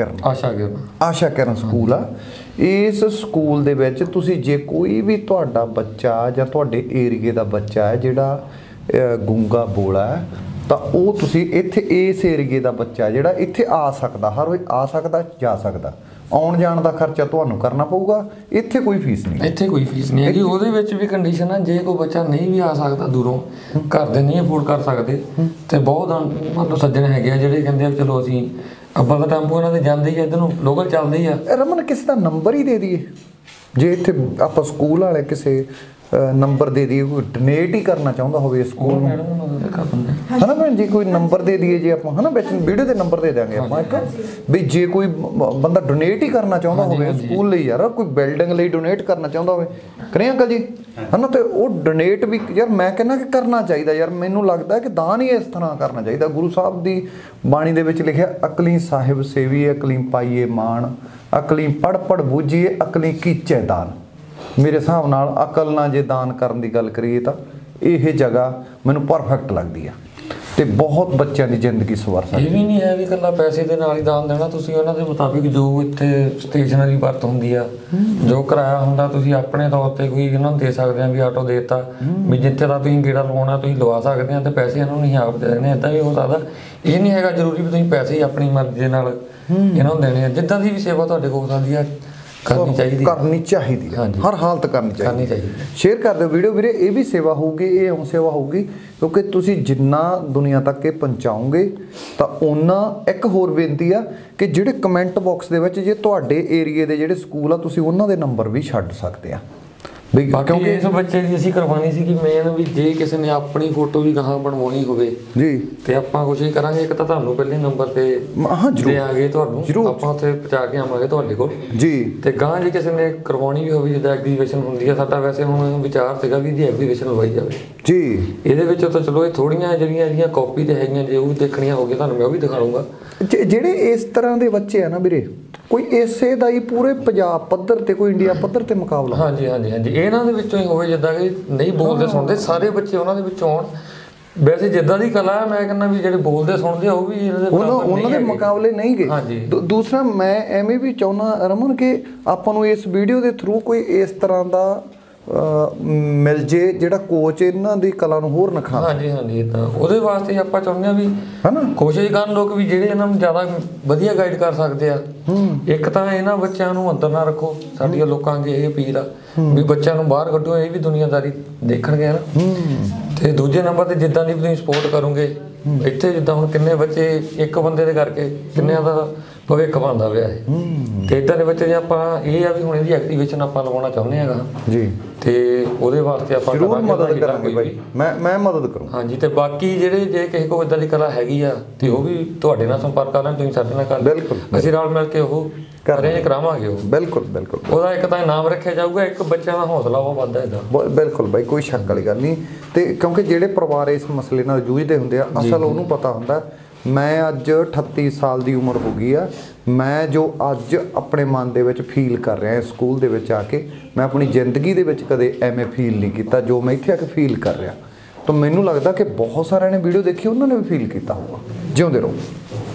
ਆਸ਼ਾ ਕਿਰਨ ਸਕੂਲ ਆ। ਇਸ ਸਕੂਲ ਦੇ ਵਿੱਚ ਤੁਸੀਂ ਜੇ ਕੋਈ ਵੀ ਤੁਹਾਡਾ ਬੱਚਾ ਜਾਂ ਤੁਹਾਡੇ ਏਰੀਏ ਦਾ ਬੱਚਾ ਹੈ ਜਿਹੜਾ ਗੂੰਗਾ ਬੋਲਾ ਹੈ, ਤਾਂ ਉਹ ਤੁਸੀਂ ਇੱਥੇ, ਇਸ ਏਰੀਏ ਦਾ ਬੱਚਾ ਜਿਹੜਾ ਇੱਥੇ ਆ ਸਕਦਾ, ਹਰ ਰੋਜ਼ ਆ ਸਕਦਾ, ਜਾ ਸਕਦਾ। ਆਉਣ ਜਾਣ ਦਾ ਖਰਚਾ ਤੁਹਾਨੂੰ ਕਰਨਾ ਪਊਗਾ। ਇੱਥੇ ਕੋਈ ਫੀਸ ਨਹੀਂ, ਇੱਥੇ ਕੋਈ ਫੀਸ ਨਹੀਂ ਹੈਗੀ। ਉਹਦੇ ਵਿੱਚ ਵੀ ਕੰਡੀਸ਼ਨ ਆ, ਜੇ ਕੋਈ ਬੱਚਾ ਨਹੀਂ ਵੀ ਆ ਸਕਦਾ ਦੂਰੋਂ, ਘਰ ਦੇ ਨਹੀਂ ਅਫੋਰਡ ਕਰ ਸਕਦੇ, ਤੇ ਬਹੁਤ ਮਤਲਬ ਸੱਜਣ ਹੈਗੇ ਆ ਜਿਹੜੇ ਕਹਿੰਦੇ ਆ ਚਲੋ ਅਸੀਂ ਅੱਬਾ ਦਾ ਟੈਂਪੂ ਇਹਨਾਂ ਦੇ ਜਾਂਦੇ ਹੀ ਆ, ਇੱਧਰ ਨੂੰ ਲੋਕਲ ਚੱਲਦੇ ਹੀ ਆ। ਰਮਨ, ਕਿਸੇ ਦਾ ਨੰਬਰ ਹੀ ਦੇ ਦਈਏ, ਜੇ ਇੱਥੇ ਆਪਾਂ ਸਕੂਲ ਵਾਲੇ ਕਿਸੇ ਨੰਬਰ ਦੇ ਦਈਏ, ਕੋਈ ਡੋਨੇਟ ਹੀ ਕਰਨਾ ਚਾਹੁੰਦਾ ਹੋਵੇ ਸਕੂਲ ਨੂੰ, ਹੈ ਨਾ ਭੈਣ ਜੀ, ਕੋਈ ਨੰਬਰ ਦੇ ਦਈਏ ਜੇ ਆਪਾਂ, ਹੈ ਨਾ, ਵਿੱਚ ਵੀਡੀਓ ਦੇ ਨੰਬਰ ਦੇ ਦਿਆਂਗੇ ਆਪਾਂ ਇੱਕ, ਵੀ ਜੇ ਕੋਈ ਬੰਦਾ ਡੋਨੇਟ ਹੀ ਕਰਨਾ ਚਾਹੁੰਦਾ ਹੋਵੇ ਸਕੂਲ ਲਈ, ਯਾਰ ਕੋਈ ਬਿਲਡਿੰਗ ਲਈ ਡੋਨੇਟ ਕਰਨਾ ਚਾਹੁੰਦਾ ਹੋਵੇ, ਕਰੇ ਅੰਕਲ ਜੀ, ਹੈ ਨਾ, ਤੇ ਉਹ ਡੋਨੇਟ ਵੀ ਯਾਰ ਮੈਂ ਕਹਿੰਦਾ ਕਿ ਕਰਨਾ ਚਾਹੀਦਾ ਯਾਰ। ਮੈਨੂੰ ਲੱਗਦਾ ਕਿ ਦਾਨ ਹੀ ਇਸ ਤਰ੍ਹਾਂ ਕਰਨਾ ਚਾਹੀਦਾ। ਗੁਰੂ ਸਾਹਿਬ ਦੀ ਬਾਣੀ ਦੇ ਵਿੱਚ ਲਿਖਿਆ, ਅਕਲੀ ਸਾਹਿਬ ਸੇਵੀਏ, ਅਕਲੀ ਪਾਈਏ ਮਾਣ, ਅਕਲੀ ਪੜ ਬੂਝੀਏ, ਅਕਲੀ ਕੀਚੇ ਦਾਨ। ਮੇਰੇ ਹਿਸਾਬ ਨਾਲ ਅਕਲ ਨਾਲ ਜੇ ਦਾਨ ਕਰਨ ਦੀ ਗੱਲ ਕਰੀਏ ਤਾਂ ਇਹ ਜਗ੍ਹਾ ਮੈਨੂੰ ਪਰਫੈਕਟ ਲੱਗਦੀ ਆ, ਤੇ ਬਹੁਤ ਬੱਚਿਆਂ ਦੀ ਜ਼ਿੰਦਗੀ ਸਵਾਰ ਸਕਦੀ। ਇਹ ਵੀ ਨਹੀਂ ਹੈ ਵੀ ਇਕੱਲਾ ਪੈਸੇ ਦੇ ਨਾਲ ਹੀ ਦਾਨ ਦੇਣਾ, ਤੁਸੀਂ ਉਹਨਾਂ ਦੇ ਮੁਤਾਬਿਕ ਜੋ ਇੱਥੇ ਸਟੇਸ਼ਨਰੀ ਵਰਤ ਹੁੰਦੀ ਆ, ਜੋ ਕਿਰਾਇਆ ਹੁੰਦਾ, ਤੁਸੀਂ ਆਪਣੇ ਤੌਰ ਤੇ ਕੋਈ ਇਹਨਾਂ ਨੂੰ ਦੇ ਸਕਦੇ ਆ, ਵੀ ਆਟੋ ਦੇ ਦਿੱਤਾ, ਵੀ ਜਿੱਥੇ ਦਾ ਤੁਸੀਂ ਗੇੜਾ ਲਵਾਉਣਾ ਤੁਸੀਂ ਲਵਾ ਸਕਦੇ ਆ, ਤੇ ਪੈਸੇ ਇਹਨਾਂ ਨੂੰ ਨਹੀਂ ਆਪ ਦੇ ਦੇਣੇ। ਇੱਦਾਂ ਵੀ ਹੋ ਸਕਦਾ, ਇਹ ਨਹੀਂ ਹੈਗਾ ਜ਼ਰੂਰੀ ਵੀ ਤੁਸੀਂ ਪੈਸੇ ਹੀ ਆਪਣੀ ਮਰਜ਼ੀ ਦੇ ਨਾਲ ਇਹਨਾਂ ਨੂੰ ਦੇਣੇ ਆ। ਜਿੱਦਾਂ ਦੀ ਵੀ ਸੇਵਾ ਤੁਹਾਡੇ ਕੋਲ ਆਉਂਦੀ ਆ, ਕਰਨੀ ਚਾਹੀਦੀ ਹੈ, ਹਰ ਹਾਲਤ ਕਰਨੀ ਚਾਹੀਦੀ ਹੈ। ਸ਼ੇਅਰ ਕਰ ਦਿਓ ਵੀਡੀਓ ਵੀਰੇ, ਇਹ ਵੀ ਸੇਵਾ ਹੋਊਗੀ, ਇਹ ਇਉਂ ਸੇਵਾ ਹੋਊਗੀ ਕਿਉਂਕਿ ਤੁਸੀਂ ਜਿੰਨਾ ਦੁਨੀਆ ਤੱਕ ਇਹ ਪਹੁੰਚਾਓਗੇ ਤਾਂ ਉਹਨਾਂ। ਇੱਕ ਹੋਰ ਬੇਨਤੀ ਆ ਕਿ ਜਿਹੜੇ ਕਮੈਂਟ ਬਾਕਸ ਦੇ ਵਿੱਚ ਜੇ ਤੁਹਾਡੇ ਏਰੀਏ ਦੇ ਜਿਹੜੇ ਸਕੂਲ ਆ ਤੁਸੀਂ ਉਹਨਾਂ ਦੇ ਨੰਬਰ ਵੀ ਛੱਡ ਸਕਦੇ ਆ ਕਿਉਂਕਿ ਇਸ ਬੱਚੇ ਦੀ ਅਸੀਂ ਕਰਵਾਉਣੀ ਸੀ ਕਿ ਮੇਨ ਵੀ ਜੇ ਕਿਸੇ ਨੇ ਆਪਣੀ ਫੋਟੋ ਵੀ ਗਾਹਾਂ ਬਣਵਾਉਣੀ ਹੋਵੇ ਜੀ ਤੇ ਆਪਾਂ ਕੋਸ਼ਿਸ਼ ਕਰਾਂਗੇ। ਇੱਕ ਤਾਂ ਤੁਹਾਨੂੰ ਪਹਿਲੇ ਨੰਬਰ ਤੇ ਦੇਾਂਗੇ, ਤੁਹਾਨੂੰ ਆਪਾਂ ਉੱਥੇ ਪਹੁੰਚਾ ਕੇ ਆਵਾਂਗੇ ਤੁਹਾਡੇ ਕੋਲ ਜੀ। ਤੇ ਗਾਹਾਂ ਜੇ ਕਿਸੇ ਨੇ ਕਰਵਾਉਣੀ ਵੀ ਹੋਵੇ, ਜਿੱਦਾਂ ਐਗਜ਼ੀਬਿਸ਼ਨ ਹੁੰਦੀ ਆ, ਸਾਡਾ ਵੈਸੇ ਹੁਣ ਵਿਚਾਰ ਸੀਗਾ ਵੀ ਇਹਦੀ ਐਗਜ਼ੀਬਿਸ਼ਨ ਲਵਾਈ ਜਾਵੇ ਜੀ। ਇਹਦੇ ਵਿੱਚ ਤਾਂ ਚਲੋ ਇਹ ਥੋੜੀਆਂ ਜਿਹੜੀਆਂ ਇਹਦੀਆਂ ਕਾਪੀ ਤੇ ਹੈਗੀਆਂ, ਜੇ ਉਹ ਦੇਖਣੀਆਂ ਹੋ ਗਈਆਂ ਤੁਹਾਨੂੰ ਮੈਂ ਉਹ ਵੀ ਦਿਖਾ ਲੂੰਗਾ। ਜਿਹੜੇ ਇਸ ਤਰ੍ਹਾਂ ਦੇ ਬੱਚੇ ਆ ਨਾ ਵੀਰੇ, ਕੋਈ ਇਸੇ ਦਾ ਹੀ ਪੂਰੇ ਪੰਜਾਬ ਪੱਧਰ ਤੇ ਕੋਈ ਇੰਡੀਆ ਪੱਧਰ ਤੇ ਮੁਕਾਬਲਾ। ਹਾਂਜੀ ਹਾਂਜੀ ਹਾਂਜੀ, ਇਹਨਾਂ ਦੇ ਵਿੱਚੋਂ ਹੀ ਹੋਵੇ ਜਿੱਦਾਂ ਕਿ ਨਹੀਂ ਬੋਲਦੇ ਸੁਣਦੇ ਸਾਰੇ ਬੱਚੇ ਉਹਨਾਂ ਦੇ ਵਿੱਚੋਂ ਆਉਣ। ਵੈਸੇ ਜਿੱਦਾਂ ਦੀ ਕਲਾ ਮੈਂ ਕਹਿੰਦਾ ਵੀ ਜਿਹੜੇ ਬੋਲਦੇ ਸੁਣਦੇ ਉਹ ਵੀ ਉਹਨਾਂ ਦੇ ਮੁਕਾਬਲੇ ਨਹੀਂ ਗਏ। ਦੂਸਰਾ ਮੈਂ ਐਵੇਂ ਵੀ ਚਾਹੁੰਦਾ ਰਮਨ ਕਿ ਆਪਾਂ ਨੂੰ ਇਸ ਵੀਡੀਓ ਦੇ ਥਰੂ ਕੋਈ ਇਸ ਤਰ੍ਹਾਂ ਦਾ ਮਿਲ ਜੇ ਜਿਹੜਾ ਕੋਚ ਇਹਨਾਂ ਦੀ ਕਲਾ ਨੂੰ ਹੋਰ ਨਿਖਾਰ। ਹਾਂਜੀ ਹਾਂਜੀ, ਤਾਂ ਉਹਦੇ ਵਾਸਤੇ ਆਪਾਂ ਚਾਹੁੰਦੇ ਆ ਵੀ ਹਨਾ ਕੋਸ਼ਿਸ਼ ਕਰਨ ਲੋਕ ਵੀ ਜਿਹੜੇ ਇਹਨਾਂ ਨੂੰ ਜ਼ਿਆਦਾ ਵਧੀਆ ਗਾਈਡ ਕਰ ਸਕਦੇ ਆ। ਇੱਕ ਤਾਂ ਇਹਨਾਂ ਬੱਚਿਆਂ ਨੂੰ ਅੰਦਰ ਨਾ ਰੱਖੋ, ਸਾਡੀਆਂ ਲੋਕਾਂ ਅੱਗੇ ਇਹ ਅਪੀਲ ਆ ਵੀ ਬੱਚਿਆਂ ਨੂੰ ਬਾਹਰ ਕੱਢੋ, ਇਹ ਵੀ ਦੁਨੀਆਦਾਰੀ ਦੇਖਣਗੇ ਨਾ। ਤੇ ਦੂਜੇ ਨੰਬਰ ਤੇ ਜਿੱਦਾਂ ਦੀ ਤੁਸੀਂ ਸਪੋਰਟ ਕਰੋਗੇ ਇੱਥੇ, ਜਿੱਦਾਂ ਹੁਣ ਕਿੰਨੇ ਬੱਚੇ ਇੱਕ ਬੰਦੇ ਦੇ ਕਰਕੇ ਕਿੰਨਿਆਂ ਦਾ ਭਵਿੱਖ ਬਣਦਾ ਪਿਆ ਹੈ। ਤੇ ਇੱਦਾਂ ਦੇ ਬੱਚੇ ਜੇ ਆਪਾਂ ਇਹ ਆ ਵੀ ਹੁਣ ਇਹਦੀ ਐਕਟੀਵੇਸ਼ਨ ਆਪਾਂ ਲਵਾਉਣਾ ਚਾਹੁੰਦੇ ਹੈਗਾ ਜੀ, ਤੇ ਉਹਦੇ ਵਾਸਤੇ ਆਪਾਂ ਜ਼ਰੂਰ ਮਦਦ ਕਰਾਂਗੇ ਬਾਈ, ਮੈਂ ਮਦਦ ਕਰੂੰ। ਹਾਂਜੀ, ਤੇ ਬਾਕੀ ਜਿਹੜੇ ਜੇ ਕਿਸੇ ਕੋਲ ਇਦਾਂ ਦੀ ਕਲਾ ਹੈਗੀ ਆ ਤੇ ਉਹ ਵੀ ਤੁਹਾਡੇ ਨਾਲ ਸੰਪਰਕ ਕਰ ਲੈਣ, ਤੁਸੀਂ ਸਾਡੇ ਨਾਲ ਕਰ ਬਿਲਕੁਲ, ਅਸੀਂ ਰਲ ਮਿਲ ਕੇ ਉਹ ਅਰੇਂਜ ਕਰਾਵਾਂਗੇ। ਉਹ ਬਿਲਕੁਲ ਬਿਲਕੁਲ, ਉਹਦਾ ਇੱਕ ਤਾਂ ਇਨਾਮ ਰੱਖਿਆ ਜਾਊਗਾ, ਇੱਕ ਬੱਚਿਆਂ ਦਾ ਹੌਸਲਾ ਉਹ ਵੱਧਦਾ ਇਹਦਾ। ਬਿਲਕੁਲ ਬਾਈ, ਕੋਈ ਸ਼ੱਕ ਵਾਲੀ ਗੱਲ ਨਹੀਂ। ਤੇ ਕਿਉਂਕਿ ਜਿਹੜੇ ਪਰਿਵਾਰ ਇਸ ਮਸਲੇ ਨਾਲ ਜੂਝਦੇ ਹੁੰਦੇ ਆ, ਅਸਲ ਉਹਨੂੰ ਪਤਾ ਹੁੰਦਾ। ਮੈਂ ਅੱਜ 38 ਸਾਲ ਦੀ ਉਮਰ ਹੋ ਗਈ ਆ, ਮੈਂ ਜੋ ਅੱਜ ਆਪਣੇ ਮਨ ਦੇ ਵਿੱਚ ਫੀਲ ਕਰ ਰਿਹਾ ਸਕੂਲ ਦੇ ਵਿੱਚ ਆ ਕੇ, ਮੈਂ ਆਪਣੀ ਜ਼ਿੰਦਗੀ ਦੇ ਵਿੱਚ ਕਦੇ ਐਵੇਂ ਫੀਲ ਨਹੀਂ ਕੀਤਾ ਜੋ ਮੈਂ ਇੱਥੇ ਆ ਕੇ ਫੀਲ ਕਰ ਰਿਹਾ। ਤਾਂ ਮੈਨੂੰ ਲੱਗਦਾ ਕਿ ਬਹੁਤ ਸਾਰਿਆਂ ਨੇ ਵੀਡੀਓ ਦੇਖੀ, ਉਹਨਾਂ ਨੇ ਵੀ ਫੀਲ ਕੀਤਾ ਹੋਊਗਾ। ਜਿਉਂਦੇ ਰਹੋ।